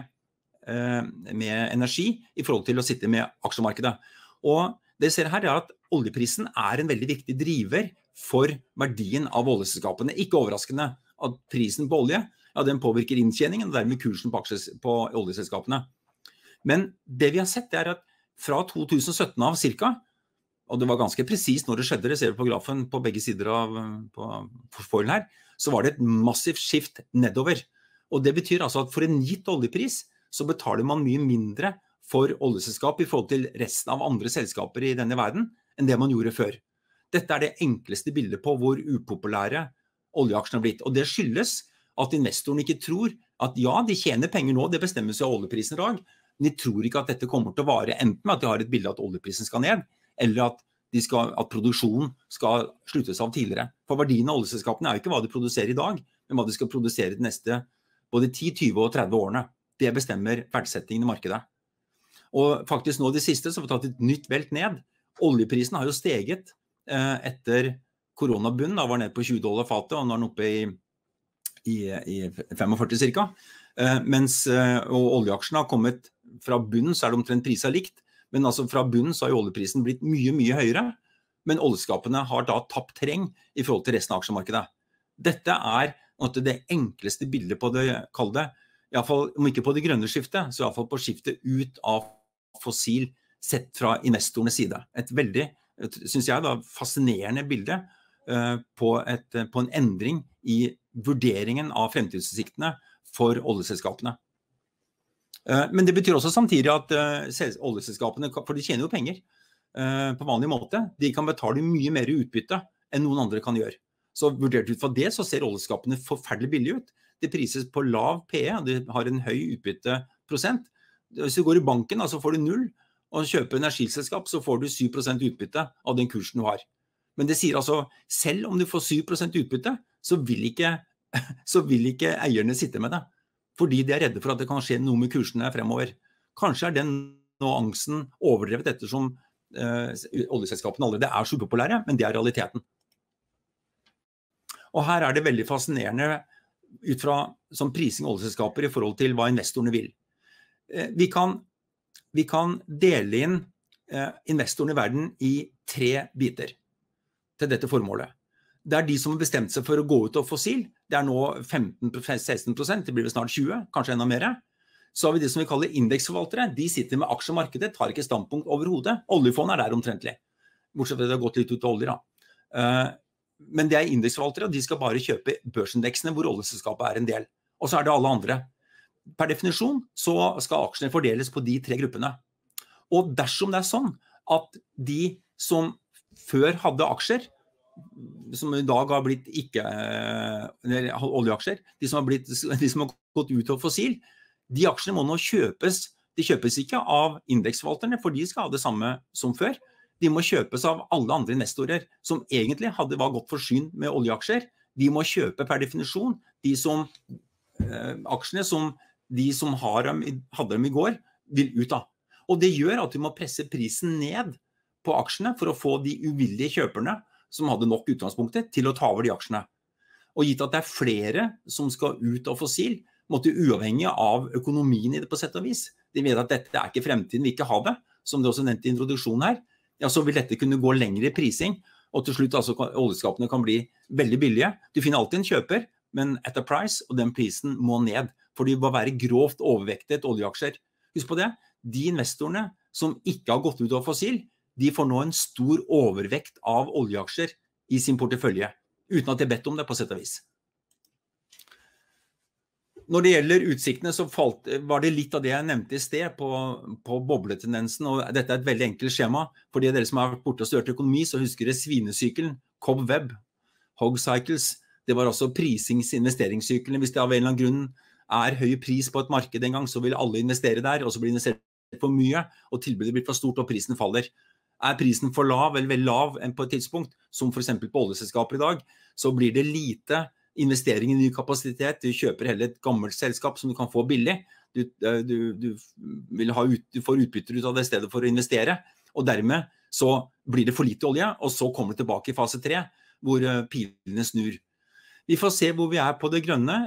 energi I forhold til å sitte med aksjemarkedet. Og det ser her at oljeprisen en veldig viktig driver for verdien av oljeselskapene. Ikke overraskende at prisen på olje, ja, den påvirker inntjeningen, og dermed kursen på oljeselskapene. Men det vi har sett at fra 2017 av cirka, og det var ganske presist når det skjedde, det ser vi på grafen på begge sider av foilen her, så var det et massivt skift nedover. Og det betyr altså at for en gitt oljepris, så betaler man mye mindre for oljeselskap I forhold til resten av andre selskaper I denne verden, enn det man gjorde før. Dette det enkleste bildet på hvor upopulære oljeaksjene har blitt. Og det skyldes at investoren ikke tror at ja, de tjener penger nå, det bestemmes av oljeprisen I dag, men de tror ikke at dette kommer til å vare enten med at de har et bilde at oljeprisen skal ned, eller at produksjonen skal sluttes av tidligere. For verdien av oljeselskapene jo ikke hva de produserer I dag, men hva de skal produsere de neste både 10, 20 og 30 årene. Det bestemmer verdsettingen I markedet. Og faktisk nå det siste så har vi tatt et nytt velt ned. Oljeprisen har jo steget etter koronabunnen, da var ned på $20 fatet, og nå den oppe I 45 cirka. Mens oljeaksjene har kommet fra bunnen, så det omtrent priset likt, men altså fra bunnen så har jo oljeprisen blitt mye, mye høyere, men oljeskapene har da tapt terreng I forhold til resten av aksjemarkedet. Dette det enkleste bildet på det, kall det, I hvert fall, om ikke på det grønne skiftet, så I hvert fall på skiftet ut av fossil sett fra investorenes side. Et veldig, synes jeg da, fascinerende bilde på en endring I vurderingen av fremtidsutsiktene for oljeselskapene. Men det betyr også samtidig at oljeselskapene, for de tjener jo penger på vanlig måte, de kan betale mye mer utbytte enn noen andre kan gjøre. Så vurdert ut fra det, så ser oljeskapene forferdelig billig ut. Det prises på lav PE, og de har en høy utbytteprosent. Hvis du går I banken, så får du 0, og kjøper energiselskap, så får du 7% utbytte av den kursen du har. Men det sier altså, selv om du får 7% utbytte, så vil ikke eierne sitte med det. Fordi de er redde for at det kan skje noe med kursene fremover. Kanskje den nå angsten overdrevet ettersom oljeselskapene allerede er så upopulære, men det er realiteten. Og her det veldig fascinerende ut fra som prising oljeselskaper i forhold til hva investorene vil. Vi kan dele inn investorene i verden i 3 biter til dette formålet. Det de som har bestemt seg for å gå ut av fossil. Det nå 15-16%, det blir vel snart 20%, kanskje enda mer. Så har vi det som vi kaller indeksforvaltere. De sitter med aksjemarkedet, tar ikke standpunkt overhodet. Oljefondet der omtrentlig. Bortsett fra det har gått litt ut av olje da. Men det indeksforvaltere, og de skal bare kjøpe børsindeksene hvor oljeselskapet en del. Og så det alle andre. Per definisjon så skal aksjene fordeles på de 3 gruppene. Og dersom det sånn at de som før hadde aksjer, som i dag har blitt oljeaksjer, de som har gått ut av fossil, de aksjene må nå kjøpes. De kjøpes ikke av indeksforvalterne, for de skal ha det samme som før. De må kjøpes av alle andre investorer som egentlig var godt forsynt med oljeaksjer. De må kjøpe per definisjon aksjene som de som hadde dem i går, vil ut av. Og det gjør at vi må presse prisen ned på aksjene for å få de uvillige kjøperne som hadde nok utgangspunktet til å ta over de aksjene. Og gitt at det flere som skal ut av fossil, måtte uavhengig av økonomien i det på sett og vis. De vet at dette ikke fremtiden, vi ikke har det, som det også nevnte i introduksjonen her. Ja, så vil dette kunne gå lengre i prising, og til slutt altså oljeskapene kan bli veldig billige. Du finner alltid en kjøper, men at a price, og den prisen må ned, for de må være grovt overvektet oljeaksjer. Husk på det, de investorene som ikke har gått ut av fossil, de får nå en stor overvekt av oljeaksjer i sin portefølje, uten at de bedt om det på sett og vis. Når det gjelder utsiktene, så var det litt av det jeg nevnte i sted på bobletendensen, og dette et veldig enkelt skjema. For de av dere som har vært borte og størt økonomi, så husker dere svinesykelen, Cobb Webb, Hog Cycles. Det var altså investeringssyklene. Hvis det av en eller annen grunn høy pris på et marked en gang, så vil alle investere der, og så blir det investert for mye, og tilbudet blir for stort, og prisen faller. Prisen for lav eller veldig lav enn på et tidspunkt, som for eksempel på oljeselskaper i dag, så blir det lite investering i ny kapasitet. Du kjøper heller et gammelt selskap som du kan få billig. Du får utbytter ut av det stedet for å investere, og dermed så blir det for lite olje, og så kommer det tilbake i fase 3, hvor pilene snur. Vi får se hvor vi på det grønne.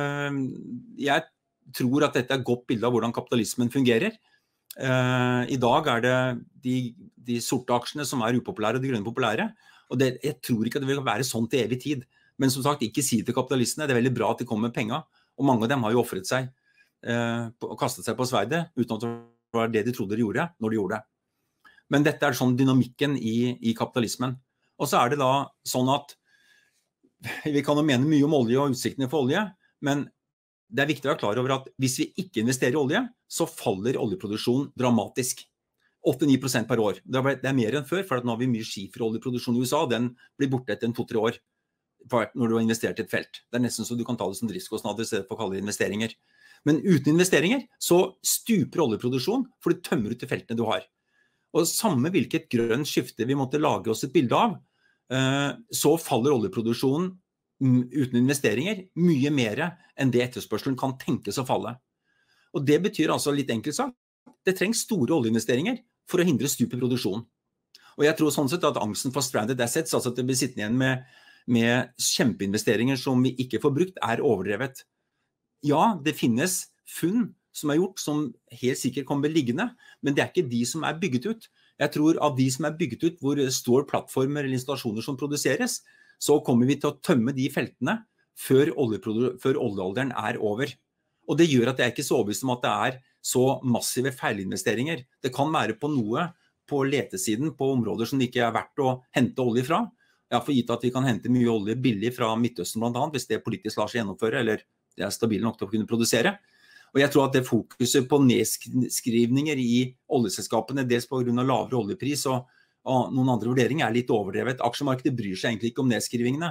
Jeg tror at dette et godt bilde av hvordan kapitalismen fungerer. I dag det de sorte aksjene som upopulære og de grønne populære, og jeg tror ikke at det vil være sånn til evig tid. Men som sagt, ikke si til kapitalistene, det veldig bra at de kommer med penger, og mange av dem har jo offret seg og kastet seg på sverdet, uten at det var det de trodde de gjorde, når de gjorde det. Men dette sånn dynamikken i kapitalismen. Og så det da sånn at vi kan jo mene mye om olje og utsiktene for olje, men det viktig å være klar over at hvis vi ikke investerer i olje, så faller oljeproduksjonen dramatisk. 8-9% per år. Det mer enn før, for nå har vi mye skiferoljeproduksjon i USA, den blir borte etter 2-3 år når du har investert i et felt. Det nesten så du kan ta det som driftskostnader i stedet for å kalle det investeringer. Men uten investeringer så stuper oljeproduksjon, for du tømmer ut de feltene du har. Og samme hvilket grønt skifte vi måtte lage oss et bilde av, så faller oljeproduksjonen uten investeringer mye mer enn det etterspørselen kan tenkes å falle. Og det betyr altså litt enkelt sagt, det trengs store oljeinvesteringer for å hindre stup i produksjon. Og jeg tror sånn sett at angsten for stranded assets, altså at det blir sittende igjen med kjempeinvesteringer som vi ikke får brukt, overdrevet. Ja, det finnes funn som gjort, som helt sikkert kan bli liggende, men det ikke de som bygget ut. Jeg tror av de som bygget ut, hvor står plattformer eller installasjoner som produseres, så kommer vi til å tømme de feltene før oljealderen over. Og det gjør at jeg ikke så overbevist om at det så massive feilinvesteringer. Det kan være på noe på letesiden på områder som det ikke verdt å hente olje fra. Jeg har gitt at vi kan hente mye olje billig fra Midtøsten blant annet, hvis det politisk lar seg gjennomføre, eller det stabile nok til å kunne produsere. Og jeg tror at det fokuset på nedskrivninger i oljeselskapene, dels på grunn av lavere oljepris og noen andre vurderinger, litt overdrevet. Aksjemarkedet bryr seg egentlig ikke om nedskrivingene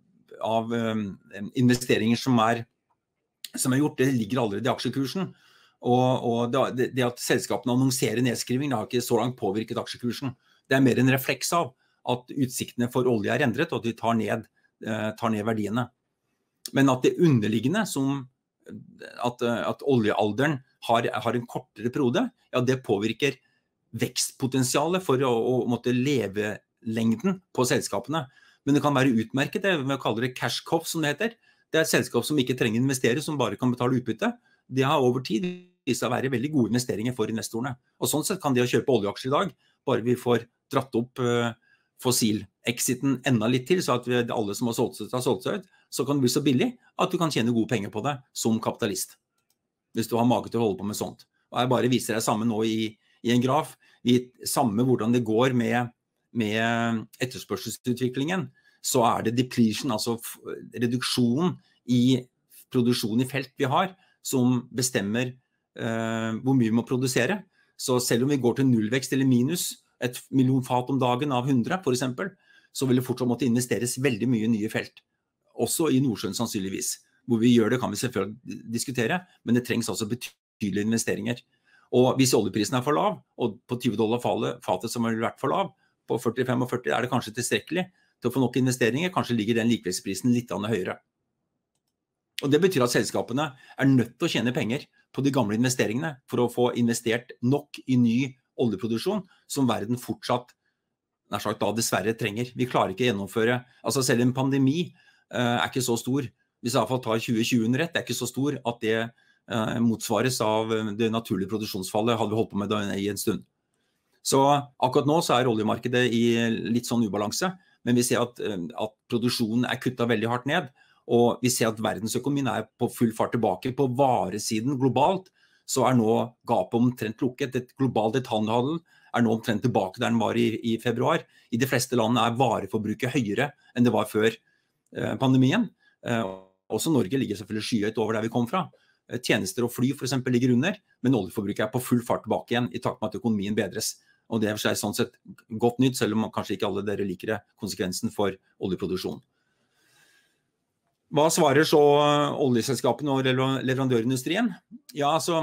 av investeringer som gjort. Det ligger allerede i aksjekursen. Og det at selskapene annonserer nedskriving, det har ikke så langt påvirket aksjekursen. Det mer en refleks av at utsiktene for olje endret, og at de tar ned verdiene. Men at det underliggende, som at oljealderen har en kortere periode, ja, det påvirker vekstpotensialet for å måtte leve lengden på selskapene. Men det kan være utmerket, vi kaller det cash cow som det heter. Det et selskap som ikke trenger å investere, som bare kan betale utbytte. Det har over tid vist seg å være veldig gode investeringer for investorene. Og sånn sett kan de å kjøpe oljeaksjer i dag, bare vi får dratt opp fossil-exiten enda litt til, så at alle som har solgt seg ut, så kan det bli så billig at du kan tjene gode penger på det som kapitalist. Hvis du har mage til å holde på med sånt. Og jeg bare viser deg sammen nå i en graf, samme hvordan det går med etterspørselsutviklingen, så det depletion, altså reduksjon i produksjon i felt vi har, som bestemmer hvor mye vi må produsere. Så selv om vi går til nullvekst eller minus, 1 million fat om dagen av 100 for eksempel, så vil det fortsatt måtte investeres veldig mye nye felt. Også i Nordsjøen sannsynligvis. Hvor vi gjør det kan vi selvfølgelig diskutere, men det trengs altså betydelige investeringer. Og hvis oljeprisen for lav, og på $20 fatet som har vært for lav, på 40-45 det kanskje tilstrekkelig til å få nok investeringer, kanskje ligger den likevekstprisen litt høyere. Og det betyr at selskapene nødt til å tjene penger på de gamle investeringene for å få investert nok i ny oljeproduksjon som verden fortsatt nær sagt da dessverre trenger. Vi klarer ikke å gjennomføre, altså selv en pandemi ikke så stor, hvis jeg i hvert fall tar 2020 under ett, det ikke så stor at det motsvares av det naturlige produksjonsfallet hadde vi holdt på med det i en stund. Så akkurat nå så oljemarkedet i litt sånn ubalanse, men vi ser at produksjonen kuttet veldig hardt ned, og vi ser at verdensøkonomien på full fart tilbake. På varesiden globalt så nå gapet omtrent lukket. Et globalt detaljhandel nå omtrent tilbake der den var i februar. I de fleste land vareforbruket høyere enn det var før pandemien. Også Norge ligger selvfølgelig skyhøyt over der vi kom fra. Tjenester og fly for eksempel ligger under, men oljeforbruket på full fart tilbake igjen i takt med at økonomien bedres. Og det sånn sett godt nytt, selv om kanskje ikke alle dere liker konsekvensen for oljeproduksjon. Hva svarer så oljeselskapene og leverandørindustrien? Ja, altså,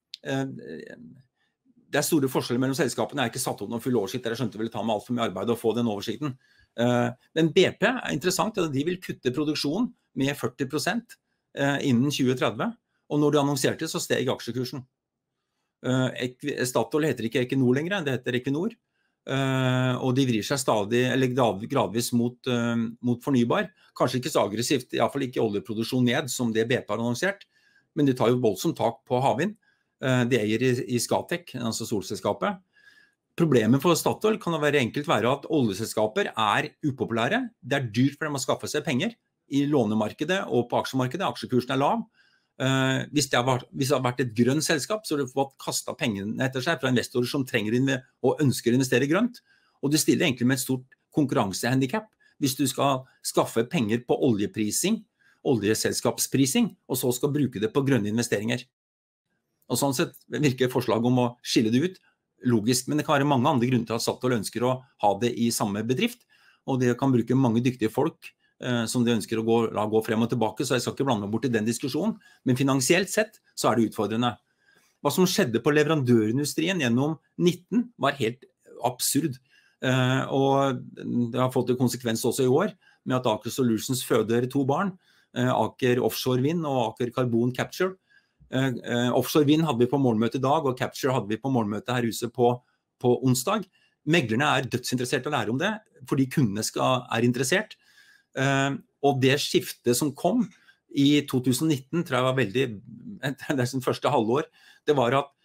det store forskjeller mellom selskapene. Ikke satt opp noen full oversikt, dere skjønte vel ta med alt for mye arbeid å få den oversikten. Men BP interessant, de vil kutte produksjonen med 40% innen 2030, og når de annonserte så steg aksjekursen. Statoil heter ikke Equinor lenger, det heter Equinor, og de vrir seg stadig, eller gradvis mot fornybar. Kanskje ikke så aggressivt, i hvert fall ikke oljeproduksjon ned som det BP har annonsert, men de tar jo voldsomt tak på havvind. De eier i Scatec, altså solselskapet. Problemet for Statoil kan være enkelt være at oljeselskaper upopulære. Det dyrt for dem å skaffe seg penger i lånemarkedet og på aksjemarkedet. Aksjekursen lav. Hvis det har vært et grønt selskap, så har du fått kastet pengene etter seg fra investorer som trenger og ønsker å investere grønt. Og du stiller egentlig med et stort konkurransehandicap hvis du skal skaffe penger på oljeprising, oljeselskapsprising, og så skal bruke det på grønne investeringer. Og sånn sett virker forslag om å skille det ut logisk, men det kan være mange andre grunner til at Statoil ønsker å ha det i samme bedrift, og det kan bruke mange dyktige folk som de ønsker å la gå frem og tilbake, så jeg skal ikke blande meg bort i den diskusjonen, men finansielt sett så det utfordrende. Hva som skjedde på leverandørindustrien gjennom 19 var helt absurd, og det har fått en konsekvens også i år, med at Aker Solutions føder 2 barn, Aker Offshore Wind og Aker Carbon Capture. Offshore Wind hadde vi på morgenmøte i dag, og Capture hadde vi på morgenmøte her i huset på onsdag. Meglerne dødsinteressert å lære om det, fordi kundene interessert. Og det skiftet som kom i 2019, tror jeg var veldig, det sin første halvår, det var at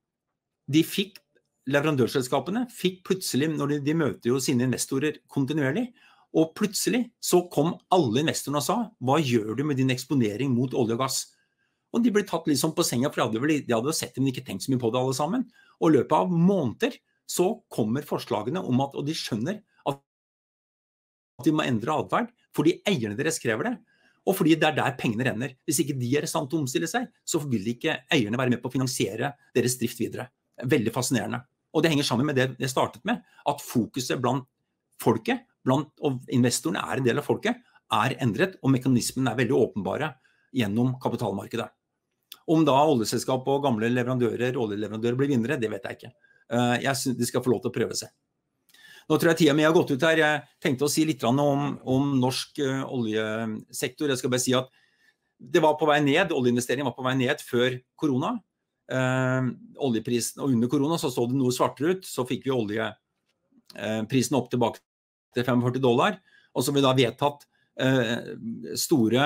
leverandørselskapene fikk plutselig, når de møter jo sine investorer kontinuerlig, og plutselig så kom alle investorene og sa, hva gjør du med din eksponering mot olje og gass? Og de ble tatt liksom på senga, for de hadde jo sett, men ikke tenkt så mye på det alle sammen. Og i løpet av måneder så kommer forslagene om at, og de skjønner at de må endre adferd, fordi eierne deres krever det, og fordi det der pengene renner. Hvis ikke de i stand til å omstille seg, så vil ikke eierne være med på å finansiere deres drift videre. Veldig fascinerende. Og det henger sammen med det jeg startet med, at fokuset blant folket, og investorene en del av folket, endret, og mekanismen veldig åpenbare gjennom kapitalmarkedet. Om da oljeselskap og gamle oljeleverandører blir vinnere, det vet jeg ikke. Jeg synes de skal få lov til å prøve seg. Nå tror jeg tiden min har gått ut her. Jeg tenkte å si litt om norsk oljesektor. Jeg skal bare si at det var på vei ned, oljeinvesteringen var på vei ned før korona. Oljeprisen, og under korona så det noe svartere ut, så fikk vi oljeprisen opp tilbake til $45, og så vi da vedtatt store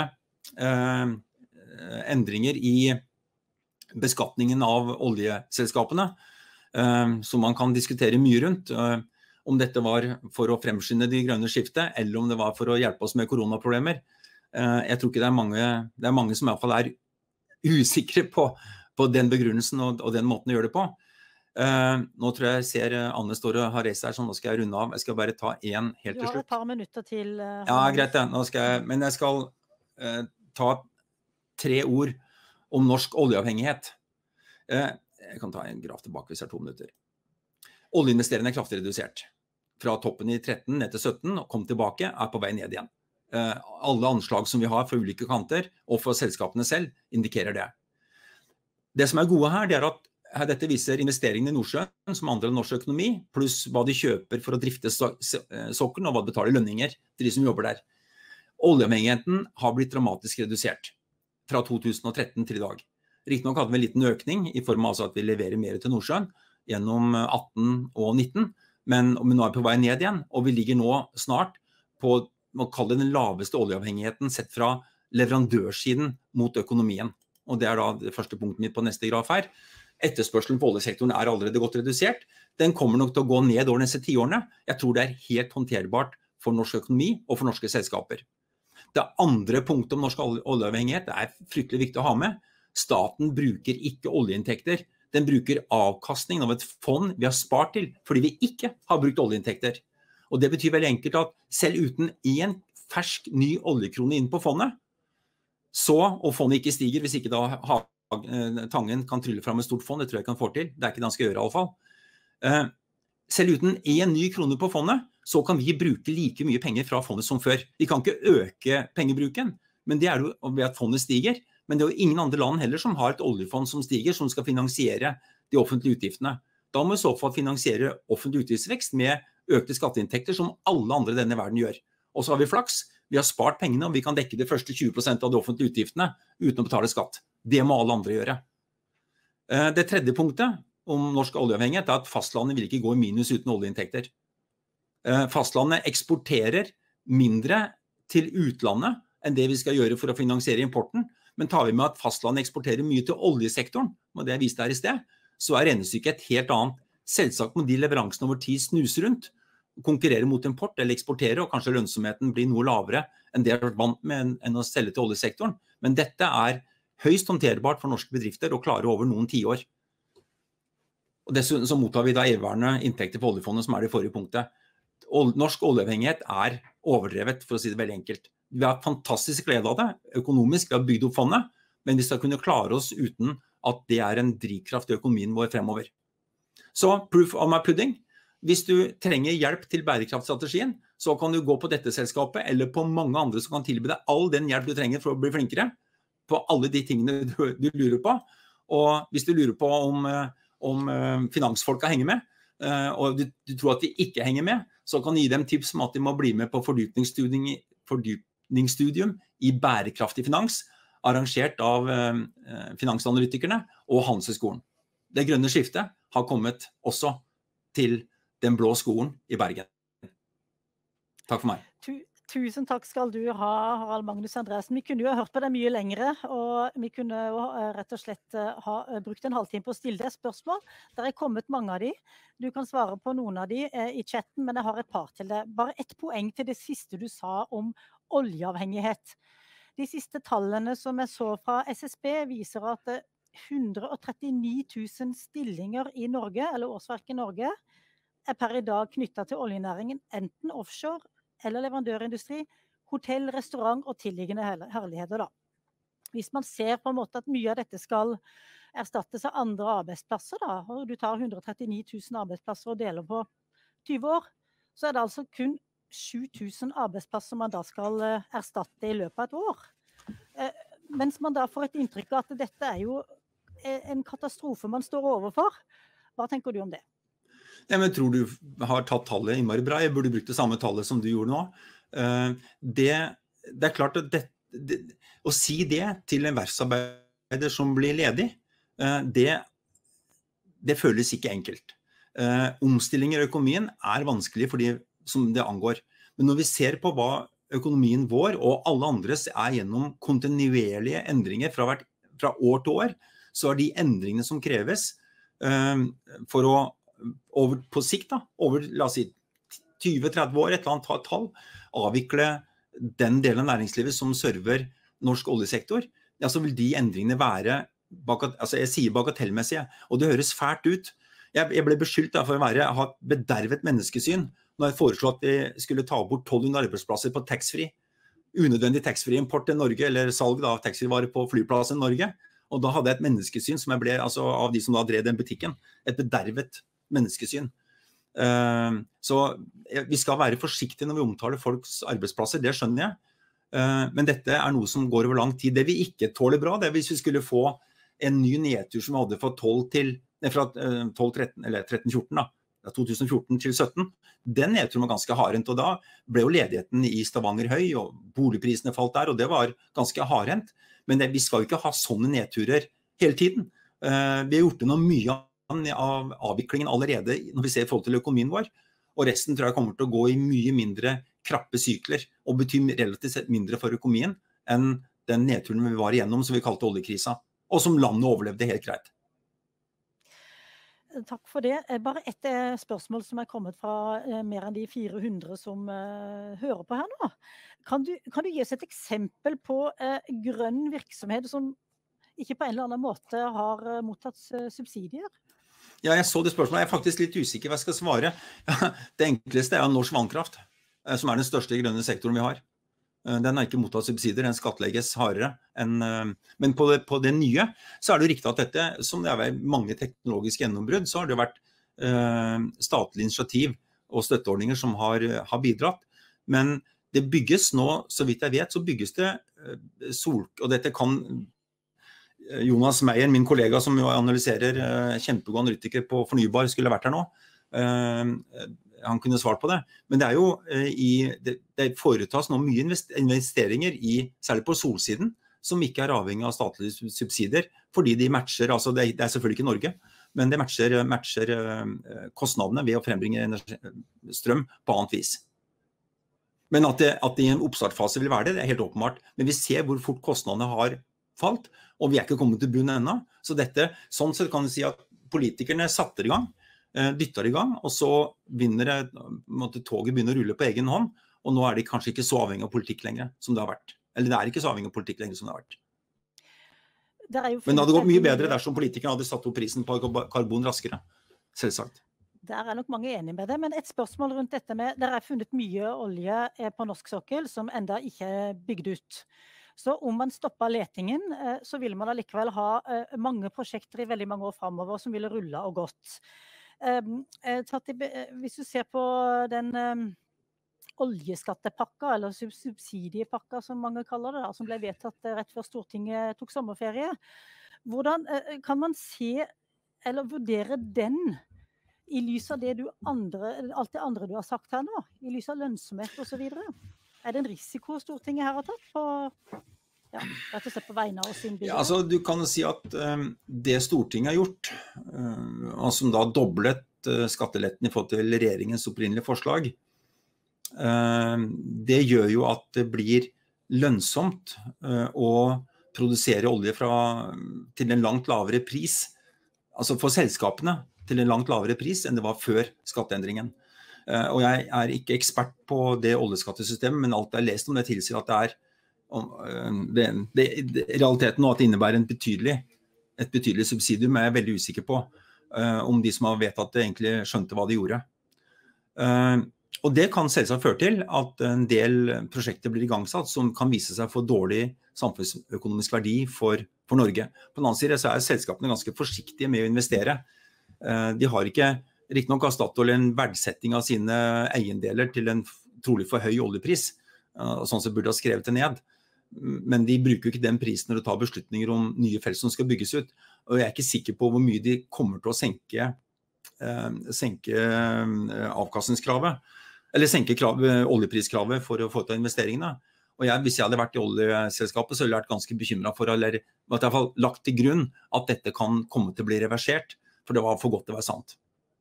endringer i beskatningen av oljeselskapene, som man kan diskutere mye rundt, om dette var for å fremskynde de grønne skiftet, eller om det var for å hjelpe oss med koronaproblemer. Jeg tror ikke det er mange som i hvert fall usikre på den begrunnelsen og den måten å gjøre det på. Nå tror jeg ser Anne står og har reist her, så nå skal jeg runde av. Jeg skal bare ta en helt til slutt. Du har et par minutter til. Ja, greit det. Men jeg skal ta 3 ord om norsk oljeavhengighet. Jeg kan ta en graf tilbake hvis jeg har 2 minutter. Oljeinvesteringene kraftig redusert. Fra toppen i 13 ned til 17, og kom tilbake, på vei ned igjen. Alle anslag som vi har fra ulike kanter, og fra selskapene selv, indikerer det. Det som gode her, det at dette viser investeringene i Nordsjøen som andel av norsk økonomi, pluss hva de kjøper for å drifte sokkelen, og hva de betaler lønninger til de som jobber der. Oljeavhengigheten har blitt dramatisk redusert fra 2013 til i dag. Riktignok hadde vi en liten økning i form av at vi leverer mer til Nordsjøen gjennom 18 og 19, men nå på vei ned igjen, og vi ligger nå snart på, man kaller det den laveste oljeavhengigheten sett fra leverandørsiden mot økonomien. Og det da det første punktet mitt på neste graf her. Etterspørselen på oljesektoren allerede godt redusert. Den kommer nok til å gå ned over de neste 10 årene. Jeg tror det helt håndterbart for norsk økonomi og for norske selskaper. Det andre punktet om norsk oljeavhengighet fryktelig viktig å ha med. Staten bruker ikke oljeinntekter. Den bruker avkastningen av et fond vi har spart til, fordi vi ikke har brukt oljeinntekter. Og det betyr veldig enkelt at selv uten en fersk ny oljekrone inn på fondet, og fondet ikke stiger, hvis ikke da Tangen kan trylle frem et stort fond, det tror jeg kan få til, det ikke det han skal gjøre i alle fall. Selv uten en ny krone på fondet, så kan vi bruke like mye penger fra fondet som før. Vi kan ikke øke pengebruken, men det jo ved at fondet stiger, men det jo ingen andre land heller som har et oljefond som stiger, som skal finansiere de offentlige utgiftene. Da må vi i så fall finansiere offentlig utgiftsvekst med økte skatteinntekter som alle andre i denne verden gjør. Og så har vi flaks, vi har spart pengene, og vi kan dekke de første 20% av de offentlige utgiftene uten å betale skatt. Det må alle andre gjøre. Det tredje punktet om norsk oljeavhengighet at fastlandet vil ikke gå i minus uten oljeinntekter. Fastlandet eksporterer mindre til utlandet enn det vi skal gjøre for å finansiere importen, men tar vi med at fastlandet eksporterer mye til oljesektoren, og det jeg viste her i sted, så regnestykket et helt annet. Selvsagt må de leveransene over tid snus rundt, konkurrere mot import eller eksportere, og kanskje lønnsomheten blir noe lavere enn det har vært vant med enn å selge til oljesektoren. Men dette høyst håndterbart for norske bedrifter å klare over noen 10 år. Og dessuten så mottar vi da evigvarende inntekter på oljefondet som det forrige punktet. Norsk oljeavhengighet overdrevet, for å si det veldig enkelt. Vi har fantastisk glede av det, økonomisk, vi har bygd opp fondet, men vi skal kunne klare oss uten at det en drivkraft i økonomien vår fremover. Så, proof of my pudding. Hvis du trenger hjelp til bærekraftstrategien, så kan du gå på dette selskapet, eller på mange andre som kan tilby deg all den hjelp du trenger for å bli flinkere, på alle de tingene du lurer på. Og hvis du lurer på om finansfolka henger med, og du tror at de ikke henger med, så kan du gi dem tips om at de må bli med på fordypningsstudium i bærekraftig finans, arrangert av finansanalytikerne og Handelshøyskolen. Det grønne skiftet har kommet også til den blå skolen i Bergen. Takk for meg. Tusen takk skal du ha, Harald Magnus Andresen. Vi kunne jo hørt på deg mye lengre, og vi kunne jo rett og slett ha brukt en halvtime på å stille deg spørsmål. Det kommet mange av de. Du kan svare på noen av de i chatten, men jeg har et par til det. Bare ett poeng til det siste du sa om oljeavhengighet. De siste tallene som jeg så fra SSB viser at 139 000 stillinger i Norge, eller årsverk i Norge, per i dag knyttet til oljenæringen, enten offshore eller leverandørindustri, hotell, restaurant og tilliggende herligheter da. Hvis man ser på en måte at mye av dette skal erstattes av andre arbeidsplasser da, og du tar 139 000 arbeidsplasser og deler på 20 år, så det altså kun 7 000 arbeidsplasser man da skal erstatte i løpet av et år. Mens man da får et inntrykk av at dette jo en katastrofe man står overfor. Hva tenker du om det? Jeg tror du har tatt tallet innmari bra. Jeg burde brukt det samme tallet som du gjorde nå. Det er klart at å si det til en verftsarbeider som blir ledig, det føles ikke enkelt. Omstillinger i økonomien er vanskelig for de som det angår. Men når vi ser på hva økonomien vår og alle andres gjennom kontinuerlige endringer fra år til år, så de endringene som kreves for å på sikt, over la oss si 20-30 år, et eller annet tall, avvikle den delen av næringslivet som server norsk oljesektor, så vil de endringene være, jeg sier bagatellmessige, og det høres fælt ut. Jeg ble beskyldt for å ha bedervet menneskesyn når jeg foreslo at vi skulle ta bort 1200 arbeidsplasser på taxfree, unødvendig taxfree-import til Norge, eller salg av taxfree-varer på flyplassen i Norge, og da hadde jeg et menneskesyn som jeg ble, av de som da drev den butikken, et bedervet menneskesyn. Så vi skal være forsiktige når vi omtaler folks arbeidsplasser, det skjønner jeg. Men dette noe som går over lang tid. Det vi ikke tåler bra, det hvis vi skulle få en ny nedtur som vi hadde fra 13-14 da, 2014 til 2017. Den nedturen var ganske hardhendt, og da ble jo ledigheten i Stavanger høy, og boligprisene falt der, og det var ganske hardhendt. Men vi skal jo ikke ha sånne nedturer hele tiden. Vi har gjort det noe mye av avviklingen allerede når vi ser i forhold til økonomien vår, og resten tror jeg kommer til å gå i mye mindre krappe sykler, og betyr relativt sett mindre for økonomien enn den nedturen vi var igjennom som vi kalte oljekrisa, og som landet overlevde helt greit. Takk for det. Bare et spørsmål som kommet fra mer enn de 400 som hører på her nå. Kan du gi oss et eksempel på grønn virksomhet som ikke på en eller annen måte har mottatt subsidier? Ja, jeg så det spørsmålet. Jeg faktisk litt usikker hva jeg skal svare. Det enkleste norsk vannkraft, som den største grønne sektoren vi har. Den har ikke mottatt subsidier, den skattlegges hardere men på det nye så det jo riktig at dette, som det har mange teknologiske gjennombrudd, så har det vært statlig initiativ og støtteordninger som har bidratt, men det bygges nå, så vidt jeg vet, så bygges det og dette kan Jonas Meyer, min kollega som jo analyserer kjempegod analytiker på fornybar, skulle vært her nå, han kunne svart på det, men det jo det foretas nå mye investeringer særlig på solsiden, som ikke avhengig av statlige subsidier, fordi de matcher, altså det selvfølgelig ikke Norge, men det matcher kostnadene ved å frembringe strøm på annet vis. Men at det i en oppstartfase vil være det helt åpenbart, men vi ser hvor fort kostnadene har falt, og vi ikke kommet til bunn ennå, så dette, sånn sett kan vi si at politikerne satte i gang, dytter i gang, og så toget begynner å rulle på egen hånd, og nå de kanskje ikke så avhengig av politikk lenger som det har vært. Eller det ikke så avhengig av politikk lenger som det har vært. Men det hadde gått mye bedre dersom politikerne hadde satt opp prisen på karbon raskere, selvsagt. Der nok mange enige med det, men et spørsmål rundt dette med, der funnet mye olje på norsk sokkel som enda ikke bygd ut. Så om man stopper letingen, så vil man allikevel ha mange prosjekter i veldig mange år fremover som ville rulle og gått. Hvis du ser på den oljeskattepakka, eller subsidiepakka som mange kaller det, som ble vedtatt rett før Stortinget tok sommerferie, hvordan kan man se eller vurdere den i lys av alt det andre du har sagt her nå, i lys av lønnsomhet og så videre? Det en risiko Stortinget her har tatt på, rett og slett på vegne av oss innbyggere? Ja, altså du kan si at det Stortinget har gjort, som da doblet skatteletten i forhold til regjeringens opprinnelige forslag, det gjør jo at det blir lønnsomt å produsere olje til en langt lavere pris, altså for selskapene til en langt lavere pris enn det var før skatteendringen. Og jeg ikke ekspert på det oljeskattesystemet, men alt jeg har lest om det tilsier at det realiteten nå at det innebærer et betydelig subsidium, jeg veldig usikker på om de som har vedtatt det egentlig skjønte hva de gjorde. Og det kan selvsagt føre til at en del prosjekter blir igangsatt som kan vise seg å få dårlig samfunnsøkonomisk verdi for Norge. På den annen side så selskapene ganske forsiktige med å investere. De har ikke riktig nok Statoil en verdsetting av sine eiendeler til en trolig for høy oljepris, sånn som burde ha skrevet det ned. Men de bruker ikke den prisen når de tar beslutninger om nye felt som skal bygges ut. og jeg ikke sikker på hvor mye de kommer til å senke avkastningskravet, eller senke oljepriskravet for å få til investeringene. Og hvis jeg hadde vært i oljeselskapet, så hadde jeg vært ganske bekymret for, eller i hvert fall lagt til grunn, at dette kan komme til å bli reversert, for det var for godt til å være sant.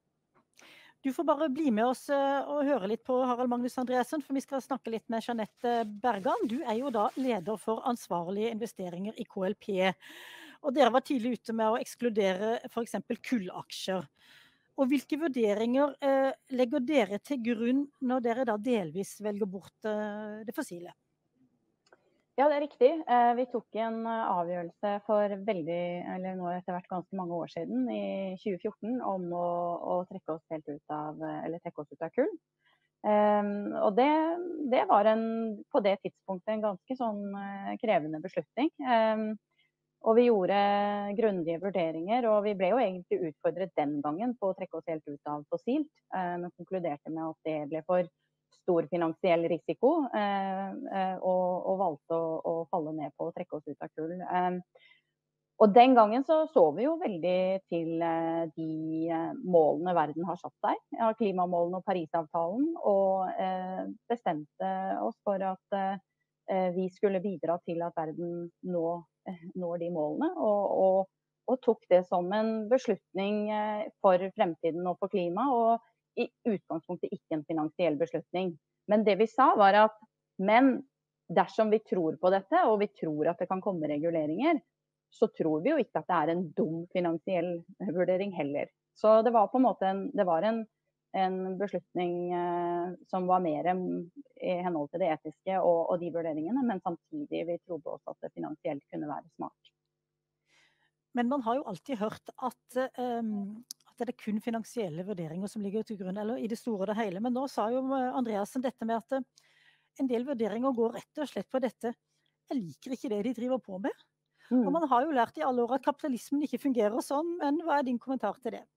Du får bare bli med oss og høre litt på Harald Magnus Andreassen, for vi skal snakke litt med Jeanette Bergan. Du jo da leder for ansvarlige investeringer i KLP, og dere var tidlig ute med å ekskludere for eksempel kullaksjer. Og hvilke vurderinger legger dere til grunn når dere da delvis velger bort det fossile? Ja, det riktig. Vi tok en avgjørelse for nå etter hvert ganske mange år siden, i 2014, om å trekke oss helt ut av kull. Og det var på det tidspunktet en ganske sånn krevende beslutning. Og vi gjorde grundige vurderinger, og vi ble jo egentlig utfordret den gangen på å trekke oss helt ut av fossilt, men konkluderte med at det ble for stor finansiell risiko, og valgte å falle ned på å trekke oss ut av kull. Og den gangen så vi jo veldig til de målene verden har satt seg, klimamålene og Parisavtalen, og bestemte oss for at vi skulle bidra til at verden når de målene, og tok det som en beslutning for fremtiden og for klima, og i utgangspunktet ikke en finansiell beslutning. Men det vi sa var at, men dersom vi tror på dette, og vi tror at det kan komme reguleringer, så tror vi jo ikke at det en dum finansiell vurdering heller. Så det var på en måte en beslutning som var mer i henhold til det etiske og de vurderingene, men samtidig vi trodde også at det finansielt kunne være smart. Men man har jo alltid hørt at det kun finansielle vurderinger som ligger til grunn, eller i det store og det hele. Men nå sa jo Andreassen dette med at en del vurderinger går rett og slett på dette. Jeg liker ikke det de driver på med. Og man har jo lært i alle år at kapitalismen ikke fungerer sånn, men hva din kommentar til det?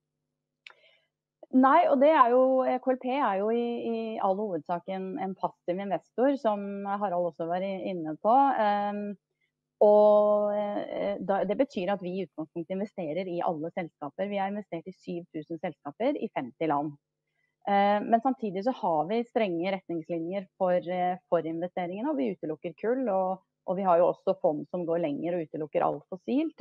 Nei, og det KLP jo i all hovedsak en passiv investor, som Harald også var inne på. Og det betyr at vi i utgangspunktet investerer i alle selskaper. Vi har investert i 7000 selskaper i 50 land. Men samtidig så har vi strenge retningslinjer for investeringene, og vi utelukker kull, og vi har jo også fond som går lenger og utelukker alt fossilt.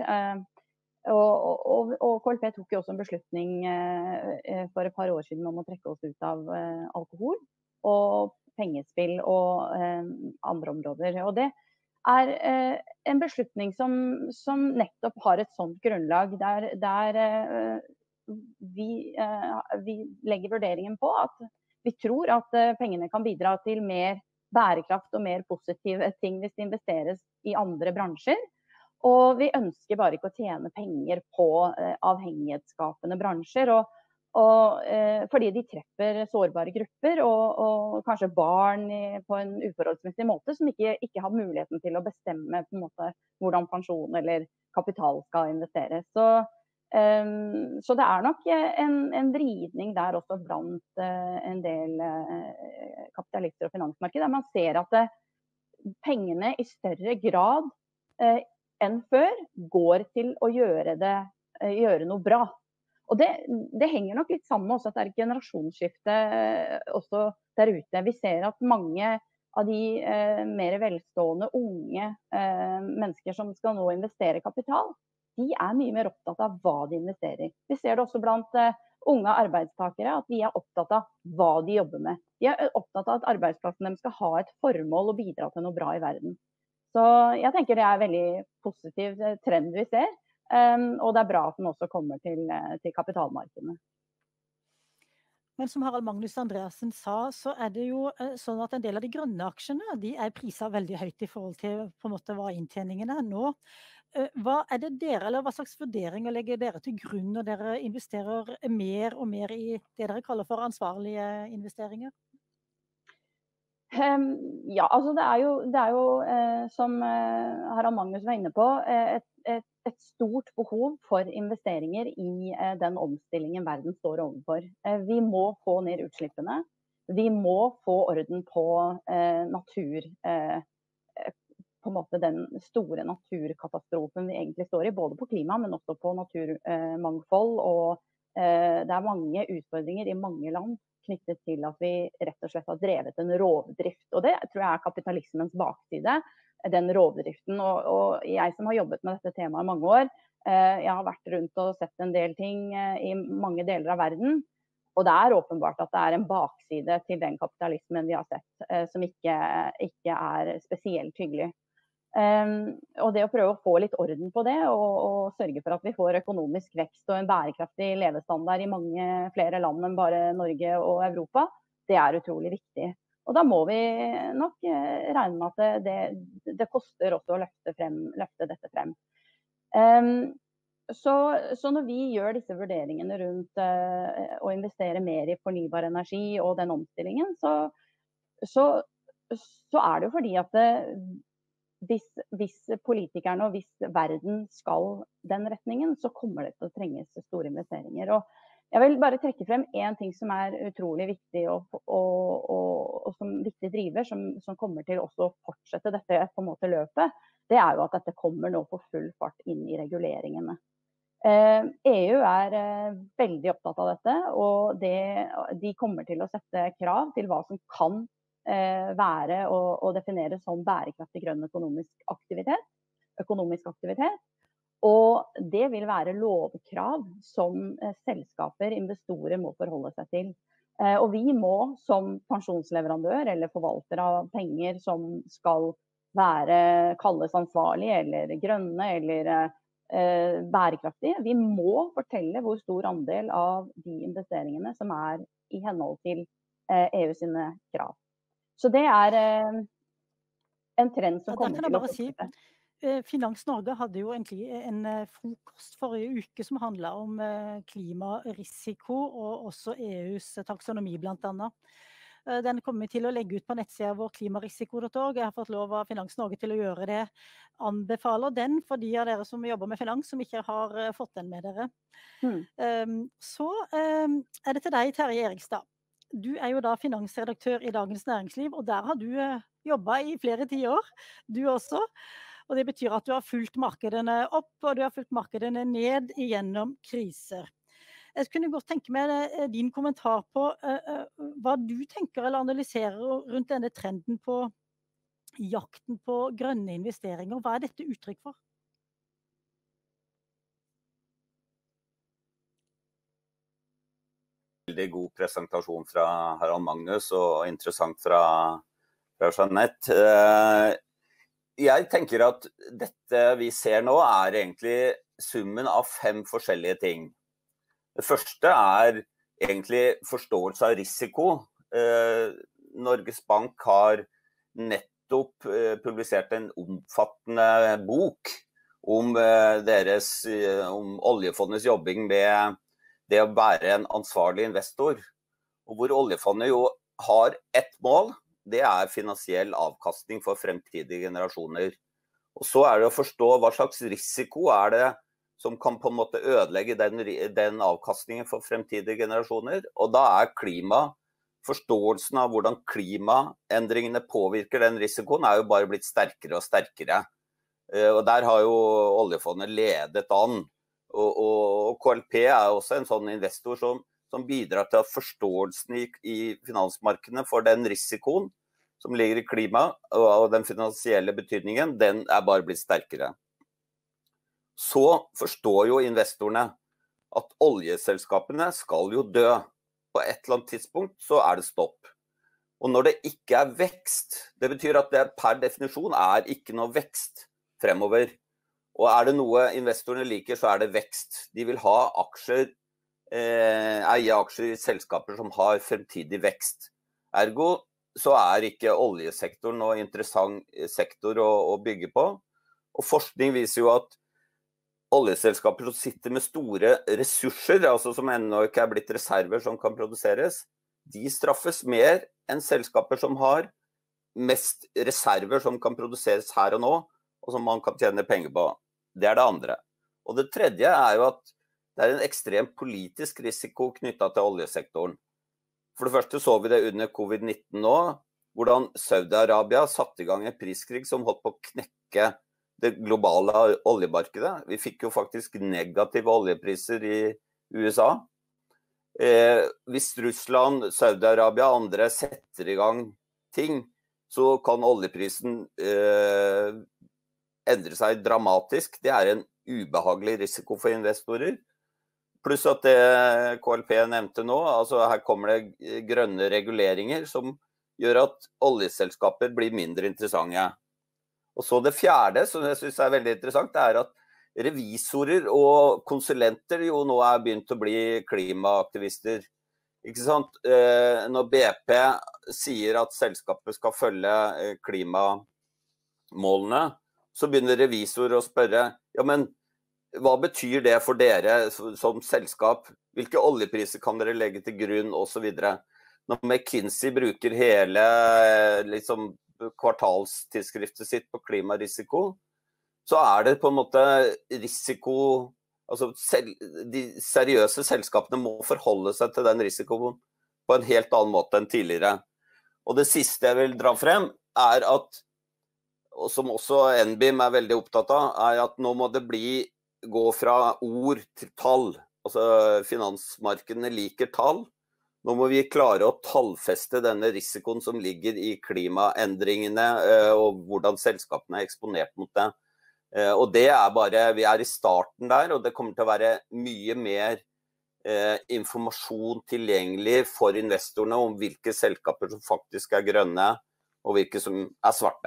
Og KLP tok jo også en beslutning for et par år siden om å trekke oss ut av alkohol og pengespill og andre områder. Og det en beslutning som nettopp har et sånt grunnlag, der vi legger vurderingen på at vi tror at pengene kan bidra til mer bærekraft og mer positive ting hvis det investeres i andre bransjer. Og vi ønsker bare ikke å tjene penger på avhengighetsskapende bransjer, fordi de treffer sårbare grupper og kanskje barn på en uforholdsmessig måte, som ikke har muligheten til å bestemme på en måte hvordan pensjon eller kapital skal investeres. Så det nok en vridning der også blant en del kapitalister og finansmarked, der man ser at pengene i større grad enn før går til å gjøre noe bra. Og det henger nok litt sammen med også at det et generasjonsskifte også der ute. Vi ser at mange av de mer velstående unge mennesker som skal nå investere kapital, de mye mer opptatt av hva de investerer. Vi ser det også blant unge arbeidstakere, at de opptatt av hva de jobber med. De opptatt av at arbeidsplassen deres skal ha et formål og bidra til noe bra i verden. Så jeg tenker det en veldig positiv trend vi ser, og det bra at den også kommer til kapitalmarkedene. Men som Harald Magnus Andreassen sa, så det jo sånn at en del av de grønne aksjene, de priset veldig høyt i forhold til på en måte hva inntjeningene nå. Hva det dere, eller hva slags vurderinger legger dere til grunn når dere investerer mer og mer i det dere kaller for ansvarlige investeringer? Ja, altså det jo som Harald Magnus var inne på, et stort behov for investeringer i den omstillingen verden står overfor. Vi må få ned utslippene. Vi må få orden på på en måte den store naturkatastrofen vi egentlig står i, både på klima, men også på naturmangfold. Og det mange utfordringer i mange land knyttet til at vi rett og slett har drevet en rovdrift. Og det tror jeg kapitalismens bakside, den rovdriften. Og jeg som har jobbet med dette temaet i mange år, jeg har vært rundt og sett en del ting i mange deler av verden. Og det åpenbart at det en bakside til den kapitalismen vi har sett, som ikke spesielt hyggelig. Og det å prøve å få litt orden på det, og sørge for at vi får økonomisk vekst og en bærekraftig levestandard i mange flere land enn bare Norge og Europa, det utrolig viktig. Og da må vi nok regne med at det koster også å løfte dette frem. Så når vi gjør disse vurderingene rundt å investere mer i fornybar energi og den omstillingen, så det jo fordi at hvis politikerne og hvis verden skal den retningen, så kommer det til å trenges store investeringer. Og jeg vil bare trekke frem en ting som utrolig viktig og som viktig driver, som kommer til også å fortsette dette på en måte løpet, det jo at dette kommer nå på full fart inn i reguleringene. EU veldig opptatt av dette, og de kommer til å sette krav til hva som kan være og defineres som bærekraftig grønn økonomisk aktivitet. Og det vil være lovkrav som selskaper, investorer må forholde seg til. Og vi må som pensjonsleverandør eller forvalter av penger som skal kalles ansvarlige eller grønne eller bærekraftige, vi må fortelle hvor stor andel av de investeringene som i henhold til EU sine krav. Så det en trend som kommer til å fortsette. Finans Norge hadde jo egentlig en frokost forrige uke som handlet om klimarisiko og også EUs taksonomi blant annet. Den kommer vi til å legge ut på nettsiden vår klimarisiko.org. Jeg har fått lov av Finans Norge til å gjøre det. Anbefaler den for de av dere som jobber med finans, som ikke har fått den med dere. Så det til deg, Terje Erikstad. Du jo da finansredaktør i Dagens Næringsliv, og der har du jobbet i flere tiår, du også. Og det betyr at du har fulgt markedene opp, og du har fulgt markedene ned gjennom kriser. Jeg kunne godt tenke meg din kommentar på hva du tenker eller analyserer rundt denne trenden på jakten på grønne investeringer. Hva dette uttrykk for? Veldig god presentasjon fra Harald Magnus, og interessant fra Jeanette. Jeg tenker at dette vi ser nå egentlig summen av 5 forskjellige ting. Det første egentlig forståelse av risiko. Norges Bank har nettopp publisert en omfattende bok om oljefondets jobbing med det å være en ansvarlig investor. Og hvor oljefondet jo har ett mål, det finansiell avkastning for fremtidige generasjoner. Og så det å forstå hva slags risiko det som kan på en måte ødelegge den avkastningen for fremtidige generasjoner. Og da forståelsen av hvordan klimaendringene påvirker den risikoen jo bare blitt sterkere og sterkere. Og der har jo oljefondet ledet an. Og KLP også en sånn investor som bidrar til at forståelsen i finansmarkedene for den risikoen som ligger i klima og den finansielle betydningen, den bare blitt sterkere. Så forstår jo investorene at oljeselskapene skal jo dø. På et eller annet tidspunkt så det stopp. Og når det ikke vekst, det betyr at det per definisjon ikke noe vekst fremover. Og det noe investorene liker, så det vekst. De vil ha aksjer, eie aksjer i selskaper som har fremtidig vekst. Ergo så ikke oljesektoren noe interessant sektor å bygge på. Og forskning viser jo at oljeselskaper som sitter med store ressurser, altså som ennå ikke blitt reserver som kan produseres, de straffes mer enn selskaper som har mest reserver som kan produseres her og nå, og som man kan tjene penger på. Det det andre. Og det tredje jo at det en ekstrem politisk risiko knyttet til oljesektoren. For det første så vi det under covid-19 nå, hvordan Saudi-Arabia satte I gang en priskrig som holdt på å knekke det globale oljemarkedet. Vi fikk jo faktisk negative oljepriser I USA. Hvis Russland, Saudi-Arabia og andre setter I gang ting, så kan oljeprisen endre seg dramatisk. Det en ubehagelig risiko for investorer. Pluss at det KLP nevnte nå, altså her kommer det grønne reguleringer som gjør at oljeselskaper blir mindre interessante. Og så det fjerde, som jeg synes veldig interessant, det at revisorer og konsulenter jo nå begynt å bli klimaaktivister. Ikke sant? Når BP sier at selskapet skal følge klimamålene, så begynner revisorer å spørre, ja, men hva betyr det for dere som selskap? Hvilke oljepriser kan dere legge til grunn, og så videre? Når McKinsey bruker hele liksom, kvartalstidsskriftet sitt på klimarisiko, så det på en måte risiko, altså de seriøse selskapene må forholde seg til den risikoen på en helt annen måte enn tidligere. Og det siste jeg vil dra frem at, og som også NBIM veldig opptatt av, at nå må det gå fra ord til tall. Altså finansmarkedene liker tall. Nå må vi klare å tallfeste denne risikoen som ligger I klimaendringene og hvordan selskapene eksponert mot det. Og det bare, vi I starten der, og det kommer til å være mye mer informasjon tilgjengelig for investorene om hvilke selskaper som faktisk grønne, og hvilke som svarte.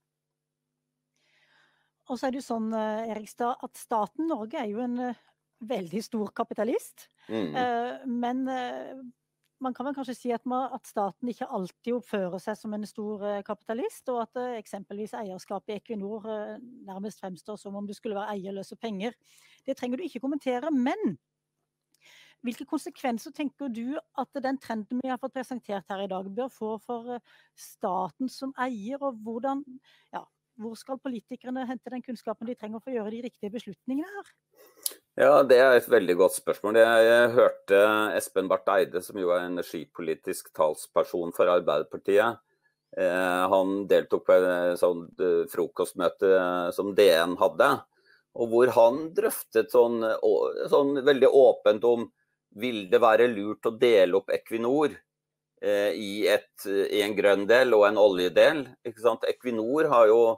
Og så det jo sånn, Erikstad, at staten Norge jo en veldig stor kapitalist, men man kan vel kanskje si at staten ikke alltid oppfører seg som en stor kapitalist, og at eksempelvis eierskapet I Equinor nærmest fremstår som om du skulle være eierløse penger. Det trenger du ikke kommentere, men hvilke konsekvenser tenker du at den trenden vi har fått presentert her I dag bør få for staten som eier, og hvordan, ja, hvor skal politikerne hente den kunnskapen de trenger for å gjøre de riktige beslutningene her? Ja, det et veldig godt spørsmål. Jeg hørte Espen Barth Eide, som jo energipolitisk talsperson for Arbeiderpartiet. Han deltok på en sånn frokostmøte som DN hadde, og hvor han drøftet sånn veldig åpent om vil det være lurt å dele opp Equinor I en grønn del og en oljedel. Ikke sant? Equinor har jo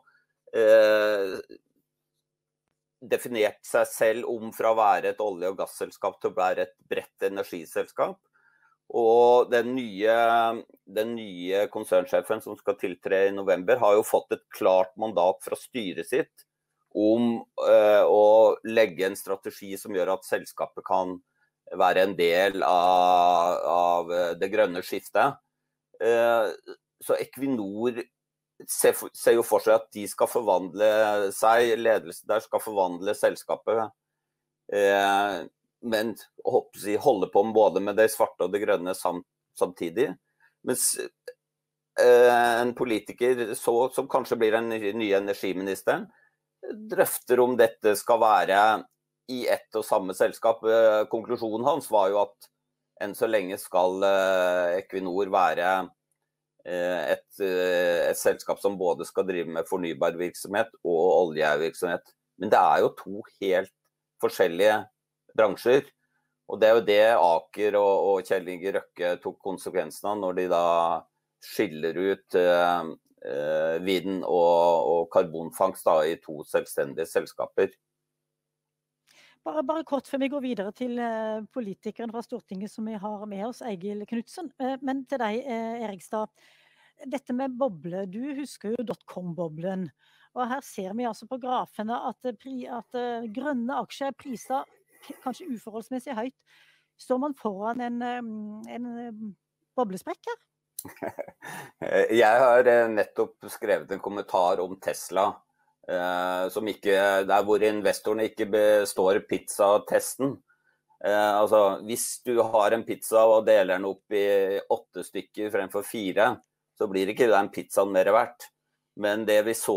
definert seg selv om fra å være et olje- og gasselskap til å være et bredt energiselskap. Og den nye konsernsjefen som skal tiltre I november har jo fått et klart mandat fra styret sitt om å legge en strategi som gjør at selskapet kan være en del av det grønne skiftet. Så Equinor ser jo for seg at de skal forvandle seg, ledelsen der skal forvandle selskapet, men holde på både med det svarte og det grønne samtidig. Mens en politiker som kanskje blir den nye energiministeren, drøfter om dette skal være I ett og samme selskap. Konklusjonen hans var jo at enn så lenge skal Equinor være et selskap som både skal drive med fornybar virksomhet og oljevirksomhet. Men det jo to helt forskjellige bransjer, og det jo det Aker og Kjell Inge Røkke tok konsekvensen av når de da skiller ut vind og karbonfangst da, I to selvstendige selskaper. Bare kort før vi går videre til politikeren fra Stortinget som vi har med oss, Egil Knudsen. Men til deg, Erikstad, dette med boble, du husker jo .com-boblen, og her ser vi altså på grafene at grønne aksjer priset kanskje uforholdsmessig høyt. Står man foran en boblesprekk her? Jeg har nettopp skrevet en kommentar om Tesla, som ikke, der hvor investorene ikke består pizza-testen. Altså, hvis du har en pizza og deler den opp I 8 stykker fremfor 4, så blir ikke den pizzaen mer verdt. Men det vi så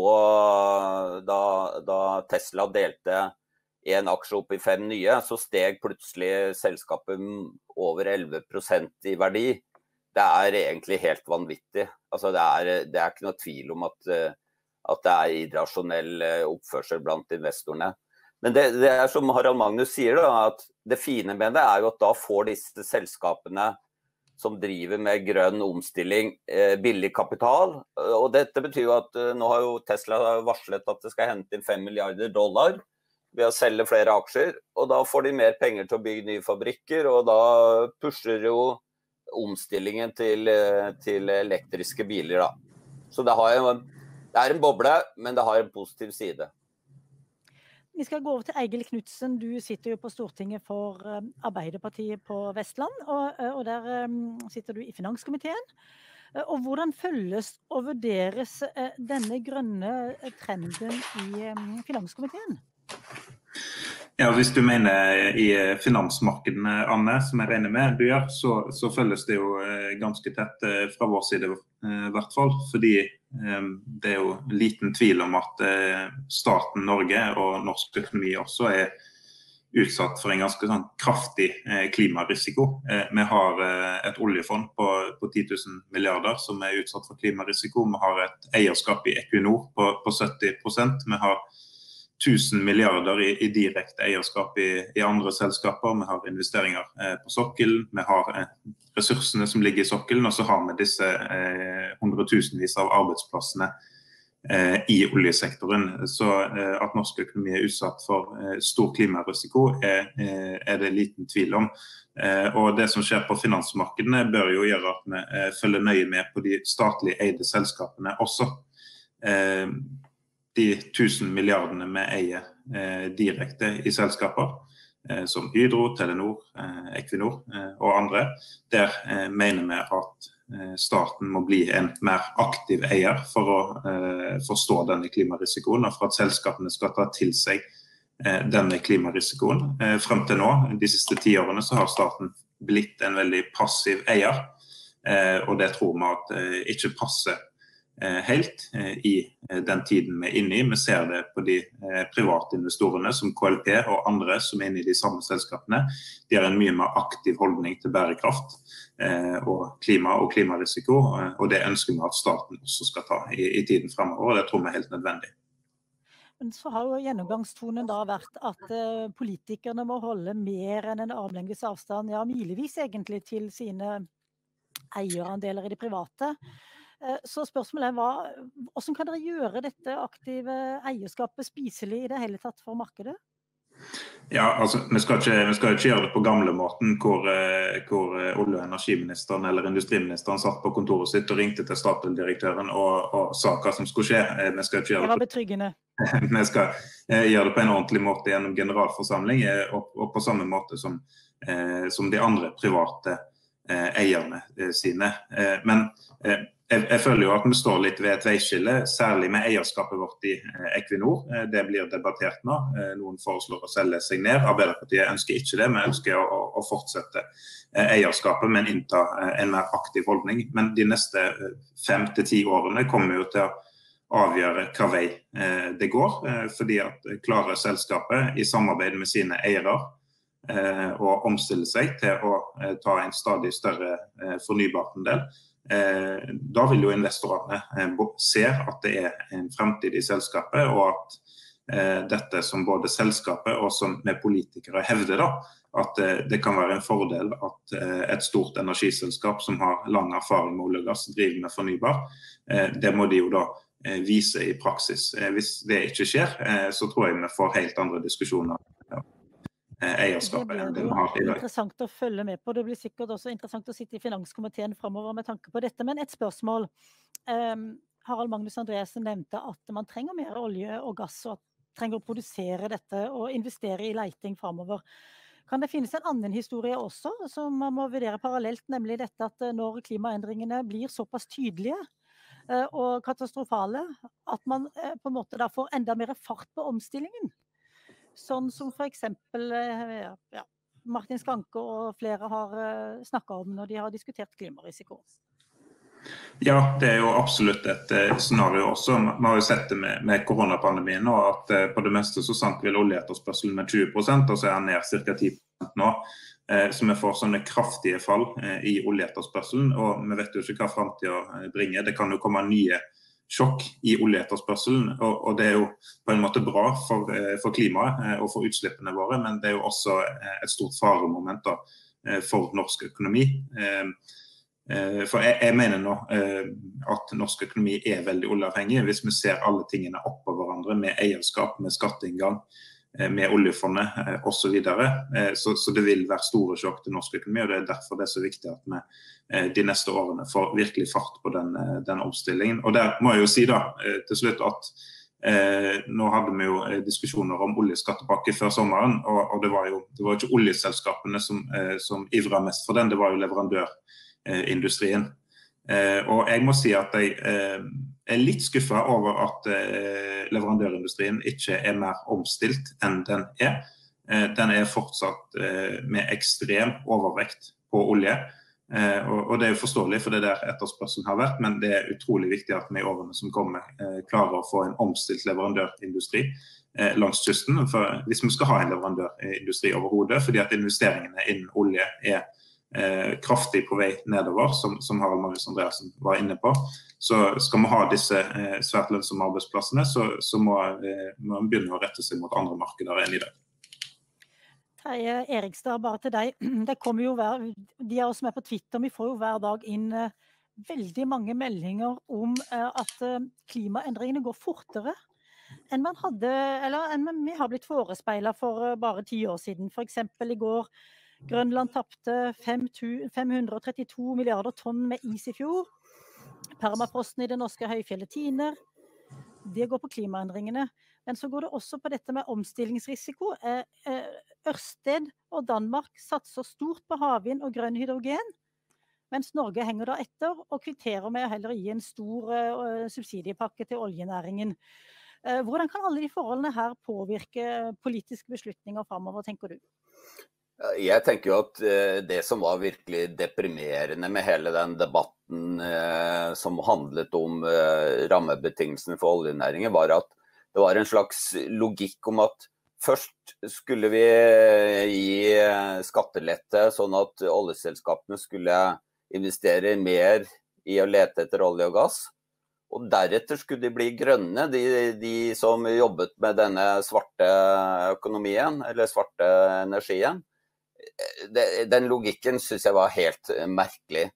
da Tesla delte en aksje opp I 5 nye, så steg plutselig selskapet over 11% I verdi. det egentlig helt vanvittig. Altså det er ikke noe tvil om at det irrasjonell oppførsel blant investorene. Men det som Harald Magnus sier da, at det fine med det jo at da får disse selskapene som driver med grønn omstilling billig kapital. Og dette betyr jo at nå har jo Tesla varslet at det skal hente inn $5 milliarder ved å selge flere aksjer, og da får de mer penger til å bygge nye fabrikker, og da pusher jo omstillingen til elektriske biler da. Så det en boble, men det har en positiv side. Vi skal gå over til Eigil Knudsen. Du sitter jo på Stortinget for Arbeiderpartiet på Vestland, og der sitter du i finanskomiteen. Og hvordan følges og vurderes denne grønne trenden i finanskomiteen? Ja, hvis du mener i finansmarkedene, Anne, som jeg regner med du gjør, så følges det jo ganske tett fra vår side i hvert fall, fordi det jo liten tvil om at staten Norge og norsk økonomi også utsatt for en ganske sånn kraftig klimarisiko. Vi har et oljefond på 10 000 milliarder som utsatt for klimarisiko. Vi har et eierskap i Equinor på 70%. Vi har 1000 milliarder i direkte eierskap i andre selskaper. Vi har investeringer på sokkelen, vi har ressursene som ligger i sokkelen, og så har vi disse hundretusenvis av arbeidsplassene i oljesektoren. Så at norsk økonomi utsatt for stor klimarisiko det liten tvil om. Og det som skjer på finansmarkedene bør jo gjøre at vi følger nøye med på de statlig eide selskapene også. De 1000 milliardene vi eier direkte i selskaper, som Hydro, Telenor, Equinor og andre, der mener vi at staten må bli en mer aktiv eier for å forstå denne klimarisikoen, og for at selskapene skal ta til seg denne klimarisikoen. Frem til nå, de siste 10 årene, så har staten blitt en veldig passiv eier, og det tror vi at ikke passer helt i den tiden vi inne i. Vi ser det på de private investorene som KLP og andre som inne i de samme selskapene. De har en mye mer aktiv holdning til bærekraft og klima og klimarisiko, og det ønsker vi at staten også skal ta i tiden fremover, og det tror vi helt nødvendig. Men så har jo gjennomgangstonen da vært at politikerne må holde mer enn en armlengdes avstand, ja milevis egentlig, til sine eierandeler i det private. Så spørsmålet hvordan kan dere gjøre dette aktive eierskapet spiselig i det hele tatt for markedet? Ja, altså, vi skal ikke gjøre det på gamle måten hvor olje- og energiministeren eller industriministeren satt på kontoret sitt og ringte til Statoil-direktøren og sa hva som skulle skje. Vi skal ikke gjøre det. Det var betryggende. Vi skal gjøre det på en ordentlig måte gjennom generalforsamling og på samme måte som de andre private eierne sine. Men jeg føler jo at vi står litt ved et veiskille, særlig med eierskapet vårt i Equinor. Det blir debattert nå. Noen foreslår å selge seg ned. Arbeiderpartiet ønsker ikke det, vi ønsker å fortsette eierskapet, men innta en mer aktiv holdning. Men de neste 5 til 10 årene kommer jo til å avgjøre hva vei det går, fordi at klarer selskapet i samarbeid med sine eiere å omstille seg til å ta en stadig større fornybarandel, da vil jo investorene se at det en fremtid i selskapet, og at dette som både selskapet og som vi politikere hevder da, at det kan være en fordel at et stort energiselskap som har lang erfaring med olje og gass driver med fornybar, det må de jo da vise i praksis. Hvis det ikke skjer, så tror jeg vi får helt andre diskusjoner. Eierskapet enn det vi har i dag. Interessant å følge med på. Det blir sikkert også interessant å sitte i finanskomiteen fremover med tanke på dette. Men et spørsmål. Harald Magnus Andreassen nevnte at man trenger mer olje og gass, og trenger å produsere dette og investere i leiting fremover. Kan det finnes en annen historie også, som man må vurdere parallelt, nemlig dette at når klimaendringene blir såpass tydelige og katastrofale, at man på en måte da får enda mer fart på omstillingen? Sånn som for eksempel Martin Skanke og flere har snakket om når de har diskutert klimarisiko. Ja, det jo absolutt et scenario også. Vi har jo sett det med koronapandemien, og at på det meste så sank vel oljeetterspørselen med 20%, og så den ned cirka nå. Så vi får sånne kraftige fall i oljeetterspørselen, og vi vet jo ikke hva fremtiden bringer. Det kan jo komme nye sjokk i oljeetterspørselen, og det er jo på en måte bra for klimaet og for utslippene våre, men det er jo også et stort faremoment da, for norsk økonomi. For jeg mener nå at norsk økonomi er veldig oljeavhengig. Hvis vi ser alle tingene opp på hverandre med eierskap, med skatteinngang, med oljefondet og så videre, så det vil være store sjokk til norsk økonomi, og det er derfor det er så viktig at vi de neste årene får virkelig fart på den omstillingen. Og der må jeg jo si da, til slutt at nå hadde vi jo diskusjoner om oljeskattepakke før sommeren, og det var jo ikke oljeselskapene som ivret mest for den, det var jo leverandørindustrien. Og jeg må si at jeg er litt skuffet over at leverandørindustrien ikke er mer omstilt enn den er. Den er fortsatt med ekstrem overvekt på olje, og det er jo forståelig for det der etterspørselen har vært, men det er utrolig viktig at vi i årene som kommer klarer å få en omstilt leverandørindustri langs kysten, for hvis vi skal ha en leverandørindustri overhodet, fordi at investeringene innen olje er kraftig på vei nedover, som Harald Magnus Andreassen var inne på, så skal vi ha disse svært lønnsomme arbeidsplassene, så må man begynne å rette seg mot andre markeder enn i dag. Terje Erikstad, bare til deg. Det kommer jo de av oss som er på Twitter, vi får jo hver dag inn veldig mange meldinger om at klimaendringene går fortere enn man hadde, eller enn vi har blitt forespeilet for bare 10 år siden. For eksempel i går, Grønland tappte 532 milliarder tonn med is i fjor. Permafrosten i det norske høyfjellet tiner. Det går på klimaendringene. Men så går det også på dette med omstillingsrisiko. Ørsted og Danmark satser stort på havvind og grønn hydrogen, mens Norge henger da etter og kvitterer med å heller gi en stor subsidiepakke til oljenæringen. Hvordan kan alle de forholdene her påvirke politiske beslutninger fremover, tenker du? Jeg tenker jo at det som var virkelig deprimerende med hele den debatten som handlet om rammebetingelsene for oljenæringen, var at det var en slags logikk om at først skulle vi gi skattelette sånn at oljeselskapene skulle investere mer i å lete etter olje og gass, og deretter skulle de bli grønne, de som jobbet med denne svarte økonomien, eller svarte energien. Den logikken synes jeg var helt merkelig.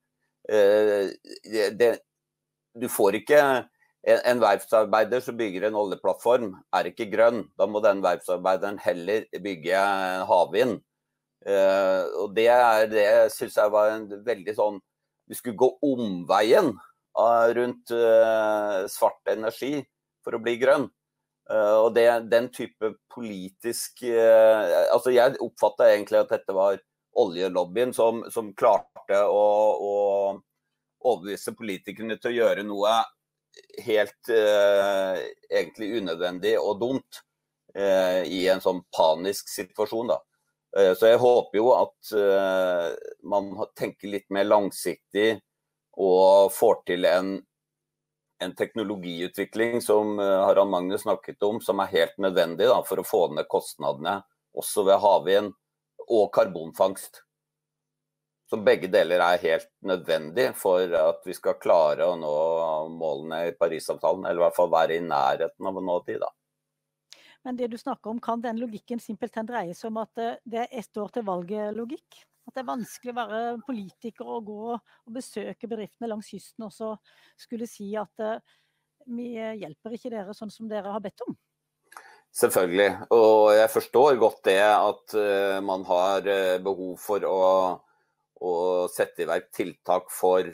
Du får ikke en verftsarbeider som bygger en oljeplattform er ikke grønn. Da må den verftsarbeideren heller bygge havvind. Og det synes jeg var en veldig sånn, vi skulle gå omveien rundt svart energi for å bli grønn. Og den type politisk, altså jeg oppfattet egentlig at dette var oljelobbyen som klarte å overbevise politikerne til å gjøre noe helt egentlig unødvendig og dumt i en sånn panisk situasjon da. Så jeg håper jo at man tenker litt mer langsiktig og får til en teknologiutvikling som Harald Magnus snakket om, som er helt nødvendig da, for å få ned kostnadene også ved havvind og karbonfangst. Så begge deler er helt nødvendig for at vi skal klare å nå målene i Parisavtalen, eller i hvert fall være i nærheten av å nå de da. Men det du snakker om, kan den logikken simpelthen dreie seg om at det er 1 år til valglogikk? At det er vanskelig å være politiker og gå og besøke bedriftene langs kysten og så skulle si at vi hjelper ikke dere sånn som dere har bedt om? Selvfølgelig, og jeg forstår godt det at man har behov for å sette i verk tiltak for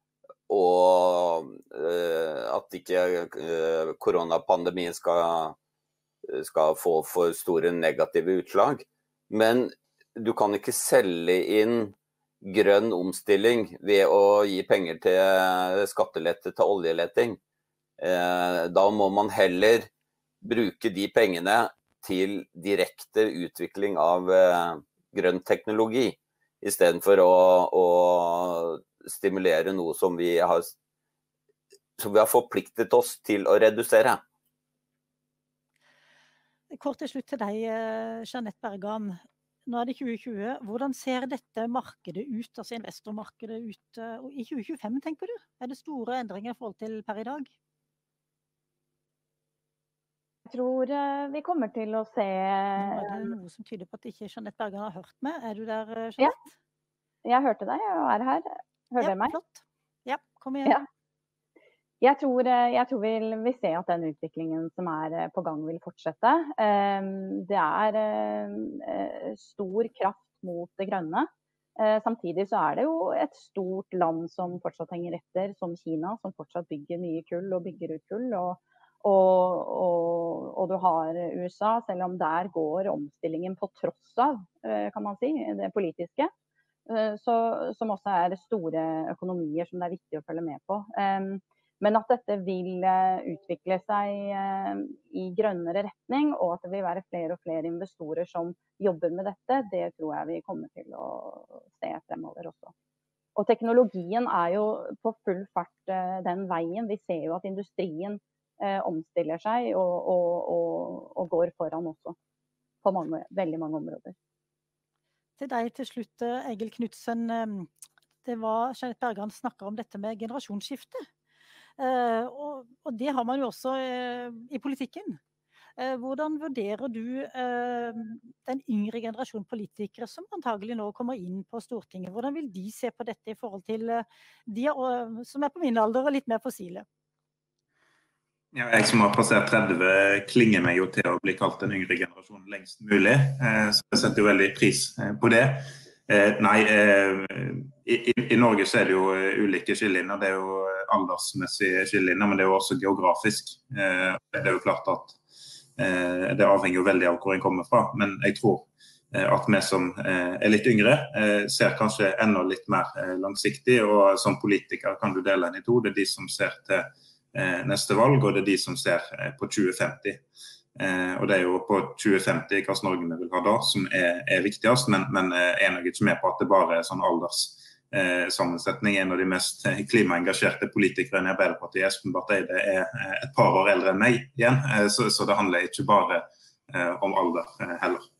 at ikke koronapandemien skal få for store negative utslag. Men du kan ikke selge inn grønn omstilling ved å gi penger til skattelette til oljeleting. Da må man heller bruke de pengene til direkte utvikling av grønn teknologi, i stedet for å stimulere noe som vi har forpliktet oss til å redusere. Kort til slutt til deg, Jeanette Bergan. nå det 2020. Hvordan ser dette markedet ut, altså investormarkedet ut i 2025, tenker du? Det store endringer I forhold til per I dag? Jeg tror vi kommer til å se... Nå det noe som tyder på at ikke Jeanette Bergan har hørt meg. Du der, Jeanette? Ja, jeg hørte deg, og her. Hører dere meg? Flott. Ja, kom igjen. Ja. Jeg tror vi vil se at den utviklingen som på gang vil fortsette. Det stor kraft mot det grønne. Samtidig så det jo et stort land som fortsatt henger etter, som Kina, som fortsatt bygger mye kull og bygger ut kull. Og du har USA, selv om der går omstillingen på tross av, kan man si, det politiske. Som også store økonomier som det viktig å følge med på. Men at dette vil utvikle seg I grønnere retning, og at det vil være flere og flere investorer som jobber med dette, det tror jeg vi kommer til å se fremover også. Og teknologien jo på full fart den veien. Vi ser jo at industrien omstiller seg og går foran også på veldig mange områder. Til deg til slutt, Egil Knudsen. Det var Jeanette Bergan snakker om dette med generasjonsskifte. Og det har man jo også I politikken. Hvordan vurderer du den yngre generasjon politikere som antagelig nå kommer inn på Stortinget? Hvordan vil de se på dette I forhold til de som på min alder og litt mer fossile? Ja, jeg som har passert 30 klinger meg jo til å bli kalt den yngre generasjonen lengst mulig, så jeg setter jo veldig pris på det. I Norge så det jo ulike skillelinjer, det jo aldersmessige skillelinjer, men det jo også geografisk. Det jo klart at det avhenger jo veldig av hvor en kommer fra, men jeg tror at vi som litt yngre ser kanskje enda litt mer langsiktig, og som politiker kan du dele den I to. Det de som ser til neste valg, og det de som ser på 2050. Og det jo på 2050 hva Norge vi vil ha da, som viktigst, men nok ikke med på at det bare sånn alderssammensetning. En av de mest klimaengasjerte politikerne I Arbeiderpartiet, Espen Barth Eide, et par år eldre enn meg igjen, så det handler ikke bare om alder heller.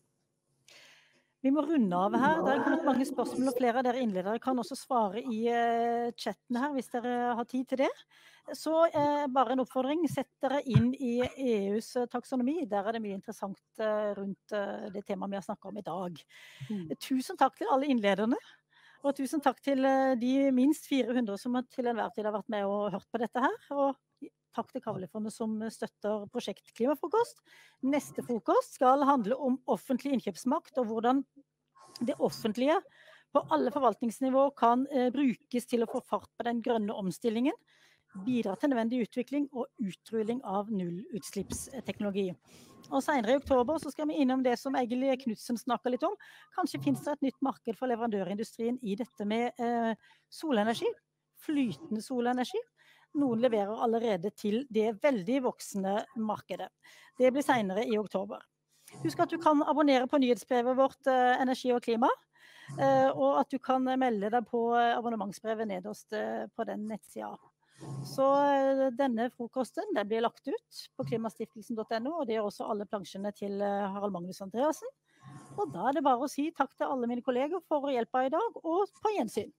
Vi må runde av her. Det kommet mange spørsmål, og flere av dere innledere kan også svare I chatten her, hvis dere har tid til det. Så bare en oppfordring, sett dere inn I EUs taksonomi. Der det mye interessant rundt det temaet vi har snakket om I dag. Tusen takk til alle innlederne, og tusen takk til de minst 400 som til enhver tid har vært med og hørt på dette her. Og takk til Kavli-fondet som støtter prosjekt Klimafrokost. Neste frokost skal handle om offentlig innkjøpsmakt, og hvordan det offentlige på alle forvaltningsnivå kan brukes til å få fart på den grønne omstillingen, bidra til nødvendig utvikling og utrulling av nullutslippsteknologi. Og senere I oktober så skal vi innom det som Egil Knudsen snakker litt om. Kanskje finnes det et nytt marked for leverandørindustrien I dette med solenergi, flytende solenergi. Noen leverer allerede til det veldig voksende markedet. Det blir senere I oktober. Husk at du kan abonnere på nyhetsbrevet vårt Energi og klima, og at du kan melde deg på abonnementsbrevet nederst på den nettsida. Så denne frokosten den blir lagt ut på klimastiftelsen.no, og det gjør også alle plansjene til Harald Magnus Andreassen. Og da det bare å si takk til alle mine kolleger for hjelpa I dag, og på gjensyn.